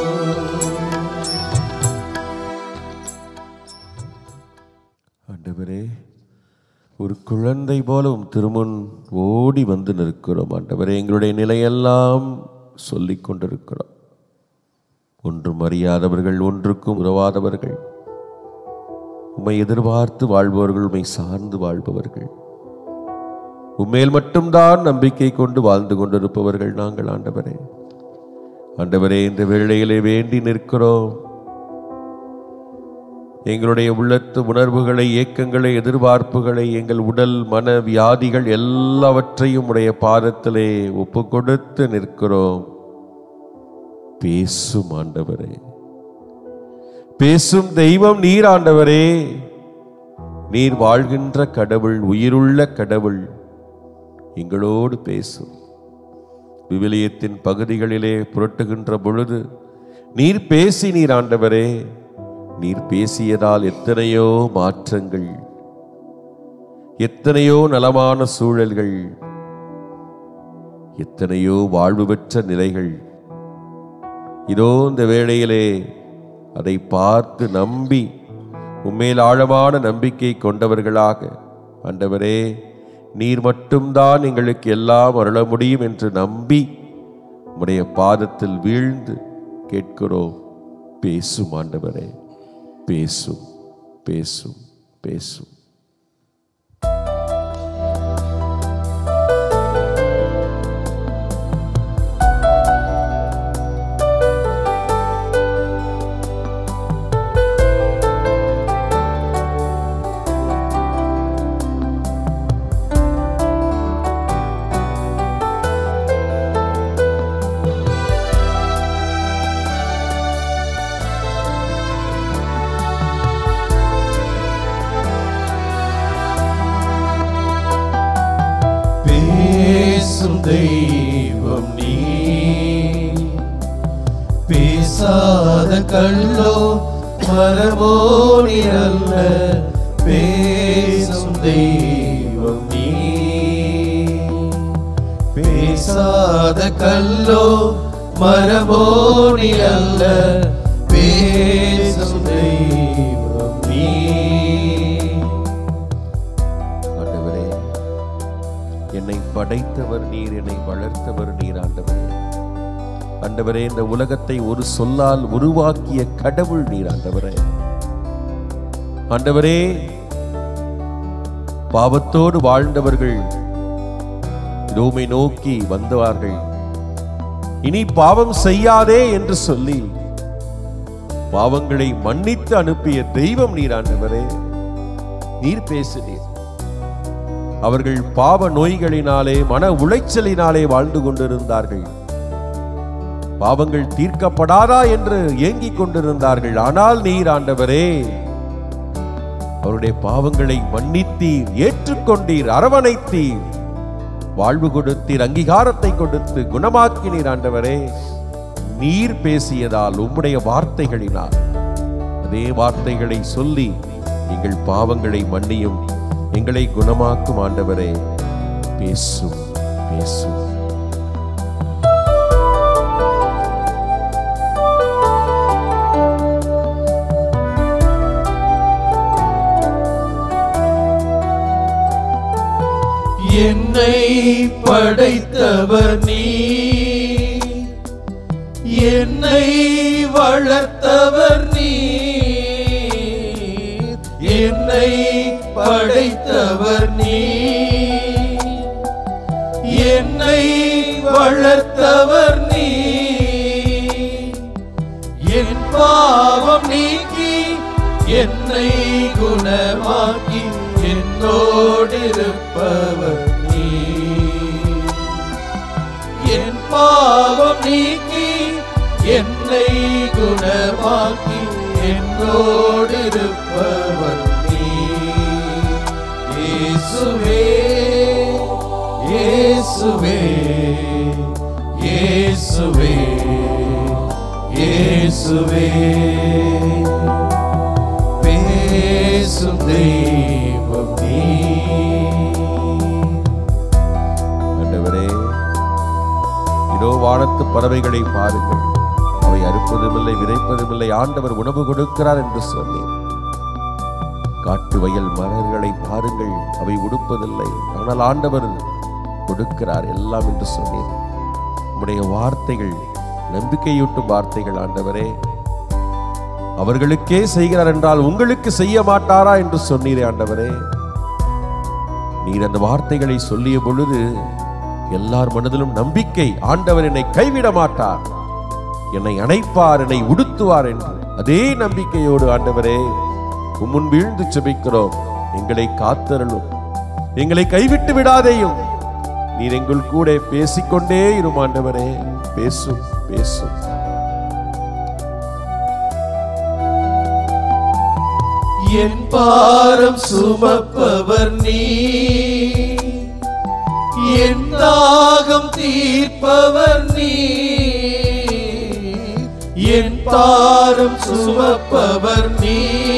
Speaker 3: ஆண்டவரே, ஒரு குழந்தை போல உம் திருமுன் ஓடி வந்து நிற்கிறோம். ஆண்டவரே, எங்களுடைய நிலையெல்லாம் சொல்லிக் கொண்டிருக்கிறோம். ஒன்றும் அறியாதவர்கள், ஒன்றுக்கும் உறவாதவர்கள், உம்மை எதிர்பார்த்து வாழ்பவர்கள், உம்மை சார்ந்து வாழ்பவர்கள், உம்மேல் மட்டும்தான் நம்பிக்கை கொண்டு வாழ்ந்து கொண்டிருப்பவர்கள் நாங்கள். ஆண்டவரே, ஆண்டவரே, இந்த வேளையிலே வேண்டி நிற்கிறோம். எங்களுடைய உள்ளத்து உணர்வுகளை, ஏக்கங்களை, எதிர்பார்ப்புகளை, எங்கள் உடல் மன வியாதிகள் எல்லாவற்றையும் உடைய பாதத்திலே ஒப்பு கொடுத்து நிற்கிறோம். பேசும் ஆண்டவரே, பேசும் தெய்வம் நீர். ஆண்டவரே, நீர் வாழ்கின்ற கடவுள், உயிருள்ள கடவுள். எங்களோடு பேசும். விவிலியத்தின் பகுதிகளிலே புரட்டுகின்ற பொழுது நீர் பேசி நீர் ஆண்டவரே, நீர் பேசியதால் எத்தனையோ மாற்றங்கள், எத்தனையோ நலமான சூழல்கள், எத்தனையோ வாழ்வு பெற்ற நிலைகள். இதோ இந்த வேளையிலே அதை பார்த்து நம்பி உம்மேல் ஆழமான நம்பிக்கை கொண்டவர்களாக, ஆண்டவரே, நீர் மட்டும்தான் எங்களுக்கு எல்லாம் அருள முடியும் என்று நம்பி உம்முடைய பாதத்தில் வீழ்ந்து கேட்கிறோம். பேசும் ஆண்டவரே, பேசும், பேசும், பேசும்.
Speaker 1: பேசும் தெய்வம் நீ, பேசாத கல்லோ மரமோ நிரல்ல, பேசும் தெய்வம் நீ, பேசாத கல்லோ மரமோ நிரல்ல, பேசும் தெய்வம் நீ.
Speaker 3: ஆண்டவரே, என்னை படைத்தவர் நீர், என்னை வளர்த்தவர் நீர். ஆண்டவரே ஆண்டவரே, இந்த உலகத்தை ஒரு சொல்லால் உருவாக்கிய கடவுள் நீர். ஆண்டவரே ஆண்டவரே, பாவத்தோடு வாழ்ந்தவர்கள் உம்மை நோக்கி வந்தார்கள். இனி பாவம் செய்யாதே என்று சொல்லி பாவங்களை மன்னித்து அனுப்பிய தெய்வம் நீர். ஆண்டவரே, நீர் பேசுகிறீர். அவர்கள் பாவ நோய்களினாலே மன உளைச்சலினாலே வாழ்ந்து கொண்டிருந்தார்கள். பாவங்கள் தீர்க்கப்படாதா என்று ஏங்கிக் கொண்டிருந்தார்கள். ஆனால் நீர் ஆண்டவரே அவருடைய பாவங்களை மன்னித்தீர், ஏற்றுக்கொண்டீர், அரவணைத்தீர், வாழ்வு கொடுத்தீர், அங்கீகாரத்தை கொடுத்து குணமாக்கினீர். ஆண்டவரே, நீர் பேசியதால், உம்முடைய வார்த்தைகளினால், அதே வார்த்தைகளை சொல்லி எங்கள் பாவங்களை மன்னியும், எங்களை குணமாக்கும். ஆண்டவரே, பேசும் பேசும்.
Speaker 1: என்னை படைத்தவர் நீ, என்னை வளர்த்தவர் நீ, என்னை படைத்தவர் நீ, என்னை வளர்த்தவர் நீ, என் பாவம் நீக்கி என்னை குணமாக்கி என்னோடிருப்பவர் நீ, என் பாவம் நீக்கி என்னை குணமாக்கி என்னோடிருப்பவர் நீ. இயேசுவே இயேசுவே இயேசுவே இயேசுவே, பேசும் தெய்வம் நீ.
Speaker 3: ஆண்டவரே, இதோ வானத்து பறவைகளை பாருங்கள், அவை அறுப்பதுமில்லை, விதைப்பதுமில்லை, ஆண்டவர் உணவு கொடுக்கிறார் என்று சொன்னீர். காட்டு வயல் மரங்களை பாருங்கள், அவை உடுப்பதில்லை, ஆனால் ஆண்டவர் கொடுக்கிறார் எல்லாம் என்று சொன்னீர். உம்முடைய வார்த்தைகள் நம்பிக்கையூட்டும் வார்த்தைகள். ஆண்டவரே, அவர்களுக்கே செய்கிறார் என்றால் உங்களுக்கு செய்ய மாட்டாரா என்று சொன்னீரே. ஆண்டவரே, நீர் அந்த வார்த்தைகளை சொல்லிய பொழுது எல்லார் மனதிலும் நம்பிக்கை, ஆண்டவர் என்னை கைவிட மாட்டார், என்னை அணைப்பார், என்னை உடுத்துவார் என்று அதே நம்பிக்கையோடு ஆண்டவரே உம்முன் வீழ்ந்து செபிக்கிறோம். எங்களை காத்தருளும், எங்களை கைவிட்டு விடாதேயும். நீர் எங்கள் கூட பேசிக்கொண்டே இரும். ஆண்டவரே, பேசும் பேசும்.
Speaker 1: என் பாரம் சுமப்பவர் நீ, என் தாகம் தீர்ப்பவர் நீ, என் பாரம் சுமப்பவர் நீ,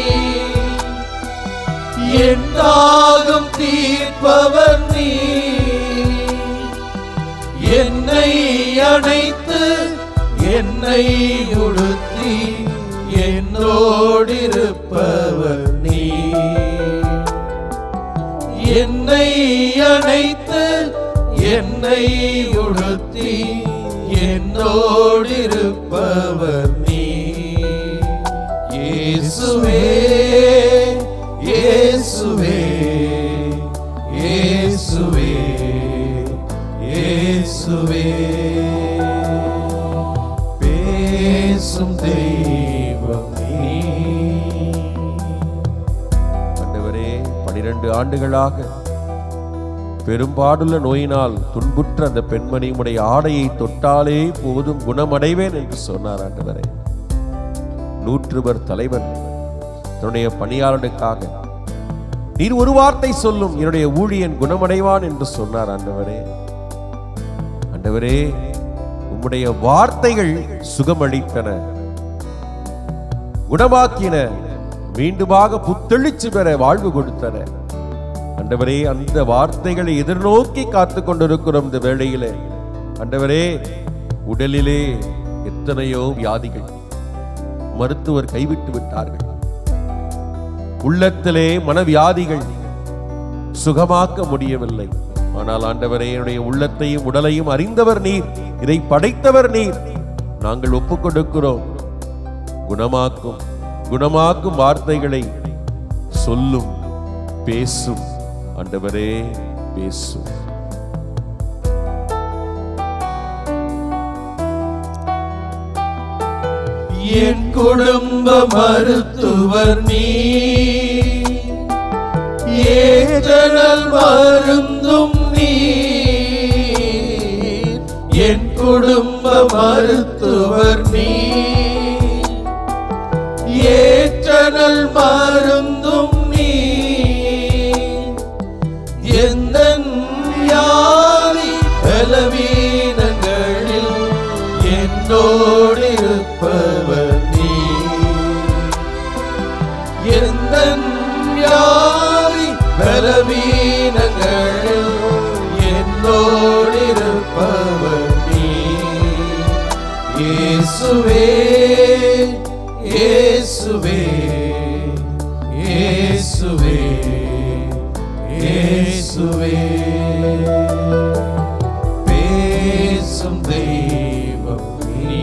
Speaker 1: என் தாகம் தீர்ப்பவர் நீ, என்னை அணைத்து என்னை உடுத்தி என்னோடிருப்பவர் நீ, என்னை அணைத்து என்னை உடுத்தி என்னோடிருப்பவர் நீ. இயேசுவே இயேசுவே இயேசுவே இயேசுவே, பேசும் தெய்வம் நீ.
Speaker 3: ஆண்டவரே, பனிரெண்டு ஆண்டுகளாக பெரும்பாடுள்ள நோயினால் துன்புற்ற அந்த பெண்மணி உடைய ஆடையை தொட்டாலே போதும் குணமடைவேன் என்று சொன்னார். ஆண்டவரே, நூற்றுவர் தலைவன் தன்னுடைய பணியாளனுக்காக நீர் ஒரு வார்த்தை சொல்லும், என்னுடைய ஊழியன் குணமடைவான் என்று சொன்னார். ஆண்டவரே, ஆண்டவரே, உம்முடைய வார்த்தைகள் சுகமளித்தன, குணமாக்கின, மீண்டுமாக புத்தெழுச்சி பெற வாழ்வு கொடுத்தன. ஆண்டவரே, அந்த வார்த்தைகளை எதிர்நோக்கி காத்து கொண்டிருக்கிறோம் இந்த வேளையிலே. ஆண்டவரே, உடலிலே எத்தனையோ வியாதிகள், மருத்துவர் கைவிட்டு விட்டார்கள். உள்ளத்திலே மனவியாதிகள் சுகமாக்க முடியவில்லை. ஆனால் ஆண்டவரே, என்னுடைய உள்ளத்தையும் உடலையும் அறிந்தவர் நீர், இதை படைத்தவர் நீர். நாங்கள் ஒப்புக் கொடுக்கிறோம். குணமாக்கும் குணமாக்கும் வார்த்தைகளை சொல்லும், பேசும். ஆண்டவரே, பேசும்.
Speaker 1: என் குடும்ப மருத்துவர் நீ, ஏற்றல் மருந்தும் நீ. என் குடும்ப மருத்துவர் நீ, ஏற்றல் மருந்தும் நீ. எந்த வியாதி பலவீனங்களில் என்னோடு இருப்பவர் நீ. எந்த வியாதி பலவீனங்களில் என்னோடு இருப்பவர் நீ. இயேசுவே, இயேசுவே, இயேசுவே, இயேசுவே. பேசும் தெய்வம் நீ.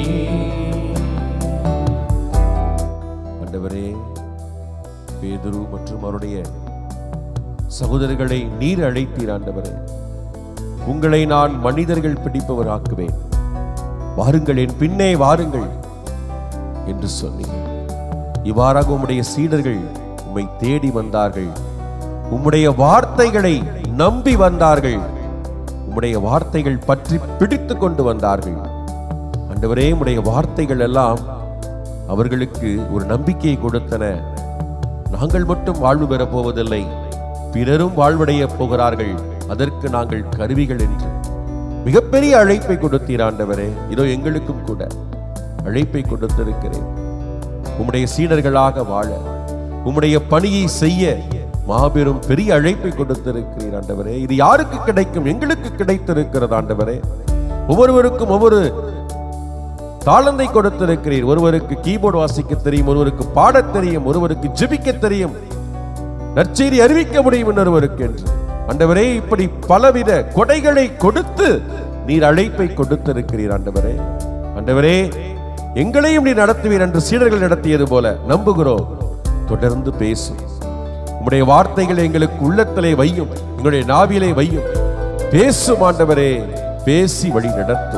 Speaker 3: ஆண்டவரே, பேதுரு மற்றும் அவருடைய சகோதரர்களை நீர் அழைத்தீர். ஆண்டவரே, உங்களை நான் மனிதர்கள் பிடிப்பவராக்குவேன், வாருங்கள், என் பின்னே வாருங்கள் என்று சொன்னீர். இவ்வாறாக உம்முடைய சீடர்கள் உம்மை தேடி வந்தார்கள், உம்முடைய வார்த்தைகளை நம்பி வந்தார்கள், உம்முடைய வார்த்தைகள் பற்றி பிடித்து கொண்டு வந்தார்கள். ஆண்டவரே, உம்முடைய வார்த்தைகள் எல்லாம் அவர்களுக்கு ஒரு நம்பிக்கையை கொடுத்தன. நாங்கள் மட்டும் வாழ்வு பெறப் போவதில்லை, பிறரும் வாழ்வடைய போகிறார்கள், அதற்கு நாங்கள் கருவிகள் என்று மிகப்பெரிய அழைப்பை கொடுத்தீர். ஆண்டவரே, இதோ எங்களுக்கும் கூட அழைப்பை கொடுத்திருக்கிறேன். உம்முடைய சீடர்களாக வாழ, உம்முடைய பணியை செய்ய மாபெரும் பெரிய அழைப்பை கொடுத்திருக்கிறீர். ஆண்டவரே, இது யாருக்கு கிடைக்கும்? எங்களுக்கு கிடைத்திருக்கிறது. ஆண்டவரே, ஒவ்வொருவருக்கும் ஒவ்வொரு தாளந்தை கொடுத்திருக்கிறீர். ஒருவருக்கு கீபோர்டு வாசிக்க தெரியும், ஒருவருக்கு பாடத் தெரியும், ஒருவருக்கு ஜெபிக்க தெரியும், நற்செய்தி அறிவிக்க முடியும் இன்னொருவருக்கு என்று. ஆண்டவரே, இப்படி பலவித கொடைகளை கொடுத்து நீர் அழைப்பை கொடுத்திருக்கிறீர். ஆண்டவரே, ஆண்டவரே, எங்களையும் நீர் நடத்துவீர் என்று சீடர்கள் நடத்தியது போல நம்புகிறோம். தொடர்ந்து பேசும், உம்முடைய வார்த்தைகளை எங்களுக்கு உள்ளத்திலே வையும், எங்களுடைய நாவிலே வையும். பேசும் ஆண்டவரே, பேசி வழி நடத்தும்.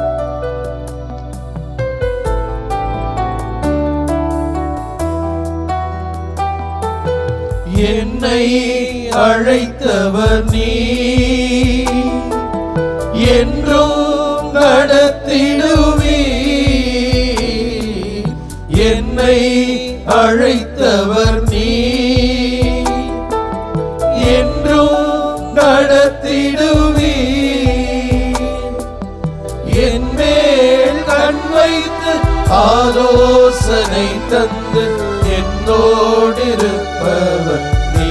Speaker 1: என்னை அழைத்தவர் நீ, என்றும் நடத்திடுவீ. என்னை அழைத்தவர் நீ, என்றும் நடத்திடுவீ. என் மேல் கண் வைத்து ஆலோசனை தந்து என்னோடிருப்பவர் நீ.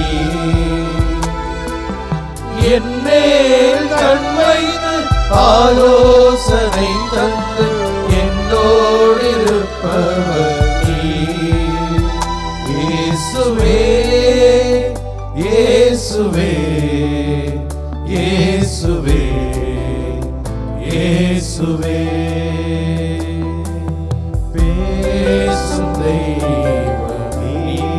Speaker 1: என் மேல் கண் வைத்து ஆலோசனை தந்து என்னோடிருப்பவர் நீ. இயேசுவே, இயேசுவே, இயேசுவே, இயேசுவே. பேசும் தெய்வமே.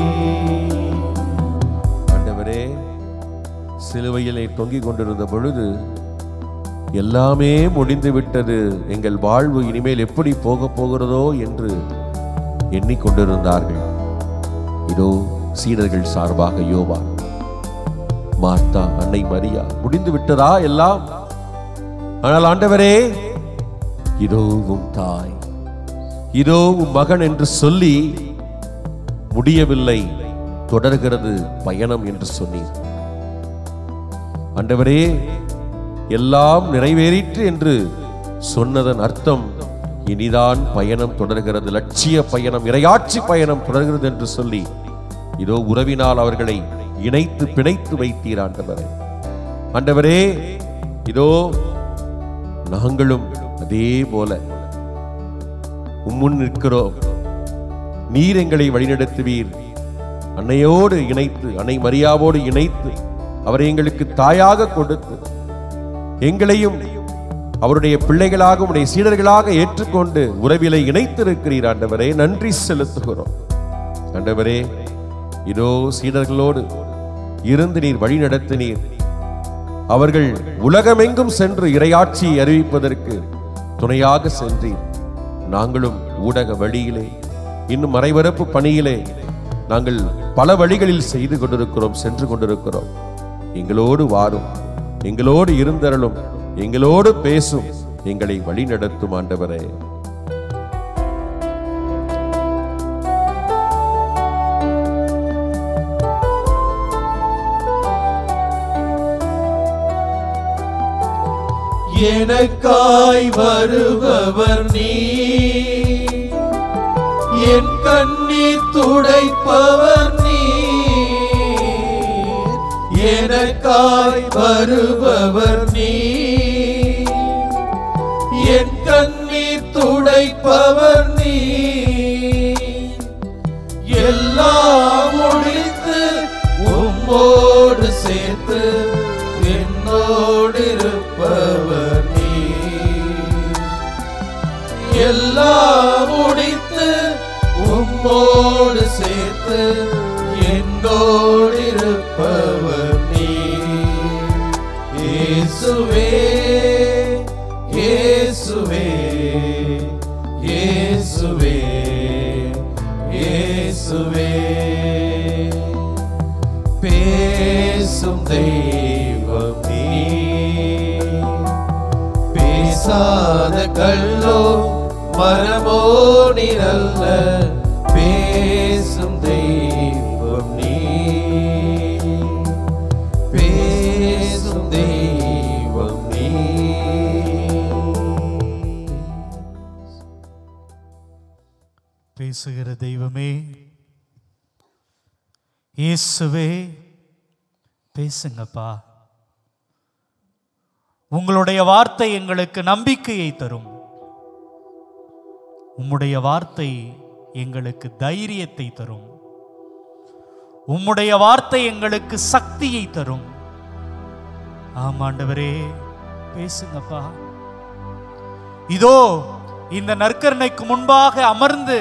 Speaker 3: ஆண்டவரே, சிலுவையிலே தொங்கிக் கொண்டிருந்த பொழுது எல்லாமே முடிந்து விட்டது, எங்கள் வாழ்வு இனிமேல் எப்படி போக போகிறதோ என்று எண்ணிக்கொண்டிருந்தார்கள். இதோ சீடர்கள் சார்பாக யோவா, மார்த்தா, அன்னை மரியா, முடிந்து விட்டதா எல்லாம்? ஆனால் ஆண்டவரே, இதோ உம் தாய், இதோ உம் மகன் என்று சொல்லி முடியவில்லை, தொடர்கிறது பயணம் என்று சொன்னீர். ஆண்டவரே, எல்லாம் நிறைவேறிற்று என்று சொன்னதன் அர்த்தம் இனிதான் பயணம் தொடர்கிறது, லட்சிய பயணம், இறையாட்சி பயணம் தொடர்கிறது என்று சொல்லி இதோ உறவினால் அவர்களை இணைத்து பிணைத்து வைத்தீர் ஆண்டவரே. ஆண்டவரே, இதோ நாங்களும் அதே போல உம்முன் நிற்கிறோம். நீர் எங்களை வழிநடத்துவீர். அன்னையோடு இணைத்து, அன்னை மரியாவோடு இணைத்து அவரை எங்களுக்கு தாயாக கொடுத்து எங்களையும் அவருடைய பிள்ளைகளாக, உடைய சீடர்களாக ஏற்றுக்கொண்டு உறவிலை இணைத்திருக்கிறீர் ஆண்டவரே. நன்றி செலுத்துகிறோம் ஆண்டவரே. இதோ சீடர்களோடு இருந்து நீர் வழி நடத்தினீர். அவர்கள் உலகமெங்கும் சென்று இறையாட்சியை அறிவிப்பதற்கு துணையாக சென்றீர். நாங்களும் ஊடக வழியிலே, இன்னும் மறைபரப்பு பணியிலே நாங்கள் பல வழிகளில் செய்து கொண்டிருக்கிறோம், சென்று கொண்டிருக்கிறோம். எங்களோடு வாரும், எங்களோடு இருந்தருளும், எங்களோடு பேசும், எங்களை வழி நடத்தும் ஆண்டவரே.
Speaker 1: எனக்காய் வருபவர் நீ, என் கண்ணீர் துடைப்பவர் நீ. எனக்காய் வருபவர் நீ, என் கண்ணீர் துடைப்பவர் நீ. எல்லாம் முடித்து உம்மோடு சேர்த்து என்னோடு இருப்பவர் நீ. எல்லாம் முடித்து உம்மோடு சேர்த்து என்னோடு இருப்பவர் நீ. இயேசுவே, இயேசுவே, இயேசுவே, இயேசுவே. பேசும் தெய்வம் நீ, பேசாத கல்லோ மரமோ நிரல்ல. பேசும் தெய்வம் நீ, பேசும் தெய்வம் நீ.
Speaker 2: பேசுகிற தெய்வமே, இயேசுவே, பேசுங்கப்பா. உங்களுடைய வார்த்தை எங்களுக்கு நம்பிக்கையை தரும். உம்முடைய வார்த்தை எங்களுக்கு தைரியத்தை தரும். உம்முடைய வார்த்தை எங்களுக்கு சக்தியை தரும். ஆமாண்டவரே, பேசுங்கப்பா. இதோ இந்த நற்கருணைக்கு முன்பாக அமர்ந்து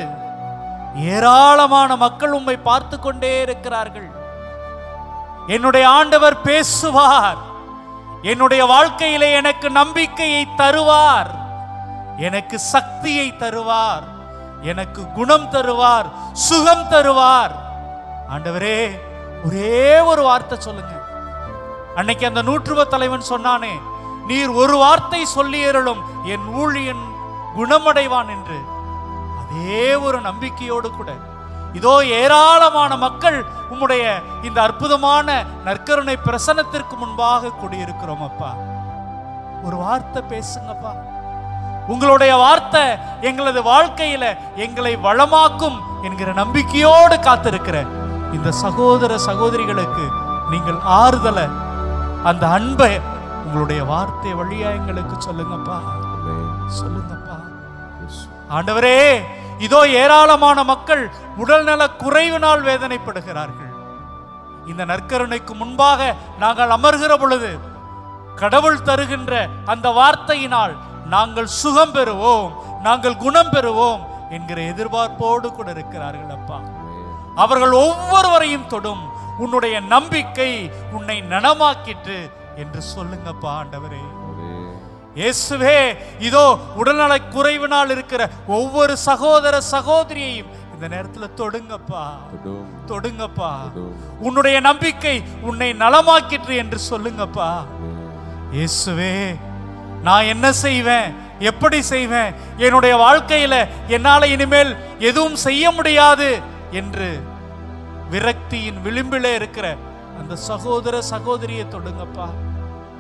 Speaker 2: ஏராளமான மக்கள் உம்மை பார்த்து கொண்டே இருக்கிறார்கள். என்னுடைய ஆண்டவர் பேசுவார். என்னுடைய வாழ்க்கையிலே எனக்கு நம்பிக்கையை தருவார், எனக்கு சக்தியை தருவார், எனக்கு குணம் தருவார், சுகம் தருவார். ஆண்டவரே, ஒரே ஒரு வார்த்தை சொல்லுங்க. அன்னைக்கு அந்த நூற்றுவ தலைவன் சொன்னானே, நீர் ஒரு வார்த்தை சொல்லியருளும் என் ஊழியன் குணமடைவான் என்று. அதே ஒரு நம்பிக்கையோடு கூட இதோ ஏராளமான மக்கள் உம்முடைய இந்த அற்புதமான நற்கருணை பிரசன்னத்திற்கு முன்பாக கூடியிருக்கிறோம். அப்பா, ஒரு வார்த்தை பேசுங்கப்பா. உங்களுடைய வார்த்தை எங்களது வாழ்க்கையில எங்களை வளமாக்கும் என்கிற நம்பிக்கையோடு காத்திருக்கிற இந்த சகோதர சகோதரிகளுக்கு நீங்கள் ஆறுதல, அந்த அன்பை உங்களுடைய வார்த்தை வழியா எங்களுக்கு சொல்லுங்கப்பா, சொல்லுங்கப்பா. ஆண்டவரே, இதோ ஏராளமான மக்கள் உடல்நல குறைவினால் வேதனைப்படுகிறார்கள். இந்த நற்கருணைக்கு முன்பாக நாங்கள் அமர்கிற பொழுது கடவுள் தருகின்ற அந்த வார்த்தையினால் நாங்கள் சுகம் பெறுவோம், நாங்கள் குணம் பெறுவோம் என்கிற எதிர்பார்ப்போடு கூட இருக்கிறார்கள். அப்பா, அவர்கள் ஒவ்வொருவரையும் தொடும் உன்னுடைய நம்பிக்கை உன்னை நனமாக்கிற்று என்று சொல்லுங்கப்பா. ஆண்டவரே, இயேசுவே, இதோ உடல்நல குறைவினால் இருக்கிற ஒவ்வொரு சகோதர சகோதரியையும் இந்த நேரத்தில் தொடுங்கப்பா, தொடுங்கப்பா. உன்னுடைய நம்பிக்கை உன்னை நலமாக்கிற்று என்று சொல்லுங்கப்பா. இயேசுவே, நான் என்ன செய்வேன், எப்படி செய்வேன், என்னுடைய வாழ்க்கையில என்னால இனிமேல் எதுவும் செய்ய முடியாது என்று விரக்தியின் விளிம்பிலே இருக்கிற அந்த சகோதர சகோதரியை தொடுங்கப்பா.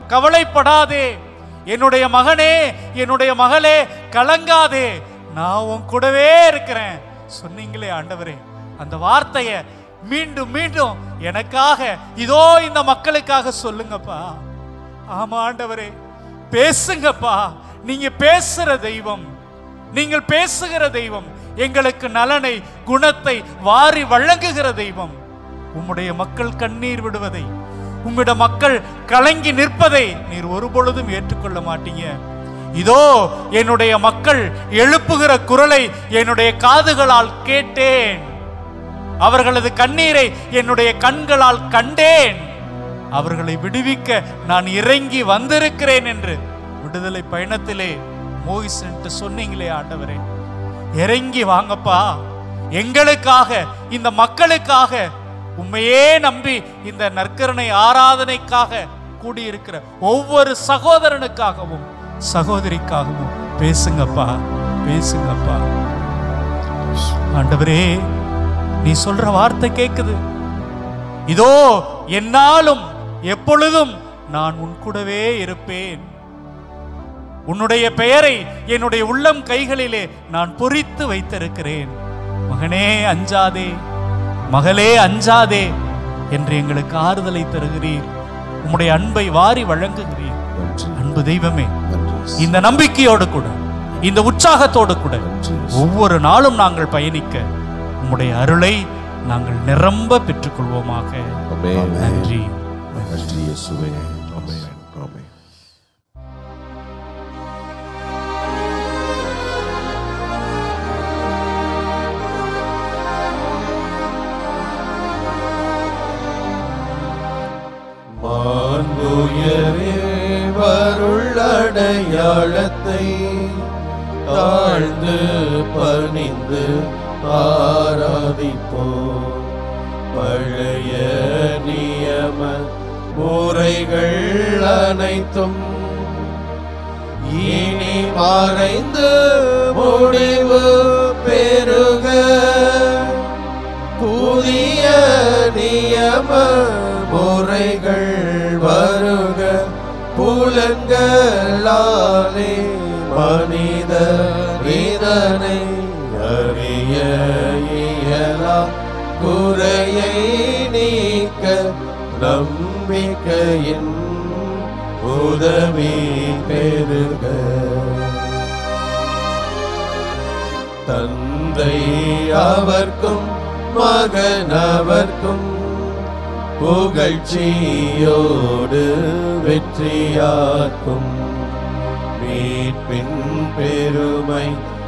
Speaker 2: கவலைப்படாதே, என்னுடைய மகனே, என்னுடைய மகளே, கலங்காதே, நான் உன் கூடவே இருக்கிறேன் சொன்னீங்களே ஆண்டவரே. அந்த வார்த்தையை மீண்டும் மீண்டும் எனக்காக, இதோ இந்த மக்களுக்காக சொல்லுங்கப்பா. ஆமா ஆண்டவரே, பேசுங்கப்பா. நீங்க பேசுற தெய்வம், நீங்கள் பேசுகிற தெய்வம், எங்களுக்கு நலனை, குணத்தை வாரி வழங்குகிற தெய்வம். உம்முடைய மக்கள் கண்ணீர் விடுவதை, உம்முடைய மக்கள் கலங்கி நிற்பதை நீர் ஒரு பொழுதும் ஏற்றுக்கொள்ள மாட்டீங்க. இதோ என்னுடைய மக்கள் எழுப்புகிற குரலை என்னுடைய காதுகளால் கேட்டேன், அவர்களது கண்ணீரை என்னுடைய கண்களால் கண்டேன், அவர்களை விடுவிக்க நான் இறங்கி வந்திருக்கிறேன் என்று விடுதலை பயணத்திலே மோயிசன்ட்டு சொன்னீங்களே ஆண்டவரே. இறங்கி வாங்கப்பா, எங்களுக்காக, இந்த மக்களுக்காக, உண்மையே நம்பி இந்த நற்கருணை ஆராதனைக்காக கூடியிருக்கிற ஒவ்வொரு சகோதரனுக்காகவும் சகோதரிக்காகவும் பேசுங்கப்பா, பேசுங்கப்பா. ஆண்டவரே, நீ சொல்ற வார்த்தை கேக்குது. இதோ என்னாலும் எப்பொழுதும் நான் உன் கூடவே இருப்பேன். உன்னுடைய பெயரை என்னுடைய உள்ளம் கைகளிலே நான் பொறித்து வைத்திருக்கிறேன். மகனே அஞ்சாதே, மகளே அஞ்சாதே என்று எங்களுக்கு ஆறுதலை தருகிறீர். உம்முடைய அன்பை வாரி வழங்குகிறீர். அன்பு தெய்வமே, இந்த நம்பிக்கையோடு கூட, இந்த உற்சாகத்தோடு கூட ஒவ்வொரு நாளும் நாங்கள் பயணிக்க உம்முடைய அருளை நாங்கள் நிரம்ப பெற்றுக்கொள்வோமாக. நன்றி.
Speaker 3: நன்றி இயேசுவே. ஆமென். ஆமென்.
Speaker 1: மாண்புயரே வருளடையாளத்தை தாழ்ந்து பணிந்து ஆராதிப்போம். பழைய நியம முறைகள் அனைத்தும் இனி மறைந்து முடிவு பெறுக. புதிய நியம முறைகள் வருக. புலன்களாலே மனித இதனை அறிய இயலா. குறையை நீக்க நம்பிக்கையின் உதவி பெறுக. தந்தை அவர்க்கும் மகனவர்க்கும் புகழ்ச்சியோடு வெற்றியாக்கும். மீட்பின் பெருமை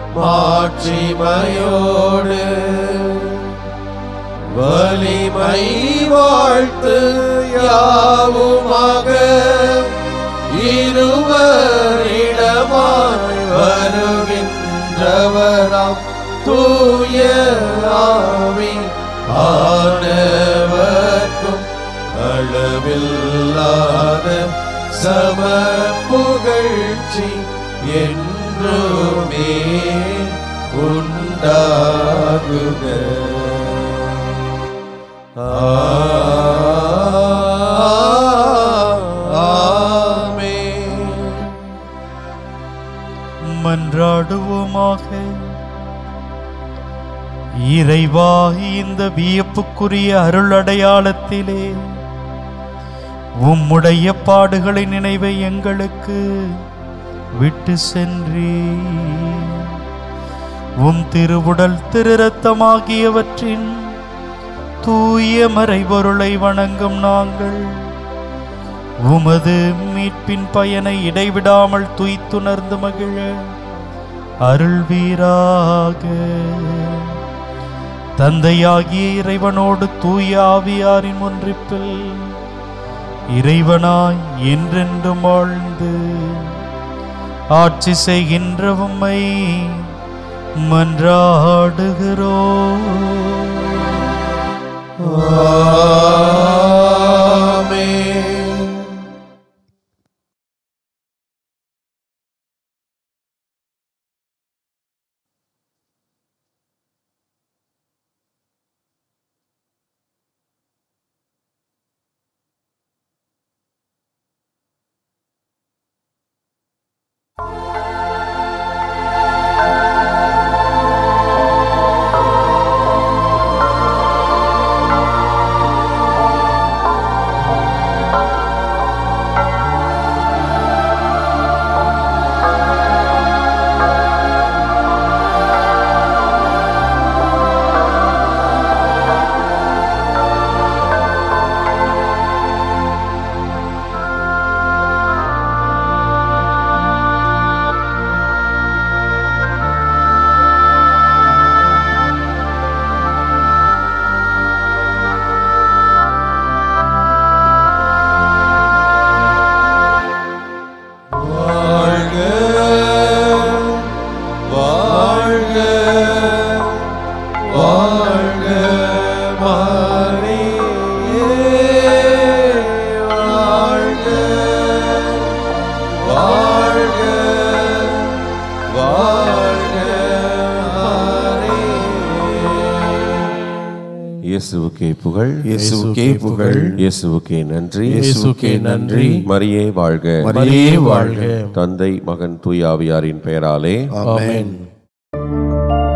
Speaker 1: மாட்சிமையோடு வலிமை வாழ்த்து யாவுமாக. இருவரிடமாய் வருகின்றவராம் தூய ஆவி ஆனவர்க்கும் அளவில்லாத சம புகழ்ச்சி என்றுமே உண்டாகுக. ஆமென்.
Speaker 2: மன்றாடுவோமாக. இறைவா, இந்த வியப்புக்குரிய அருள் அடையாளத்திலே உம்முடைய பாடுகளின் நினைவை எங்களுக்கு விட்டு சென்றே. உம் திருவுடல் திரு இரத்தமாகியவற்றின் தூய மறைபொருளை வணங்கும் நாங்கள் உமது மீட்பின் பயனை இடைவிடாமல் துய்த்துணர்ந்து மகிழ அருள்வீராக. தந்தையாகிய இறைவனோடு தூய ஆவியாரின் ஒன்றிப்பில் இறைவனாய் என்றென்றும் வாழ்ந்து ஆட்சி செய்கின்ற உம்மை மன்றாடுகிறோம்.
Speaker 1: ஆமென்.
Speaker 3: இயேசுவுக்கே புகழ்,
Speaker 4: இயேசுவுக்கே புகழ்,
Speaker 3: இயேசுவுக்கே நன்றி,
Speaker 5: இயேசுவுக்கே நன்றி.
Speaker 3: மரியே வாழ்க,
Speaker 5: மரியே வாழ்க.
Speaker 3: தந்தை மகன் தூய ஆவியாரின் பெயராலே
Speaker 4: ஆமென்.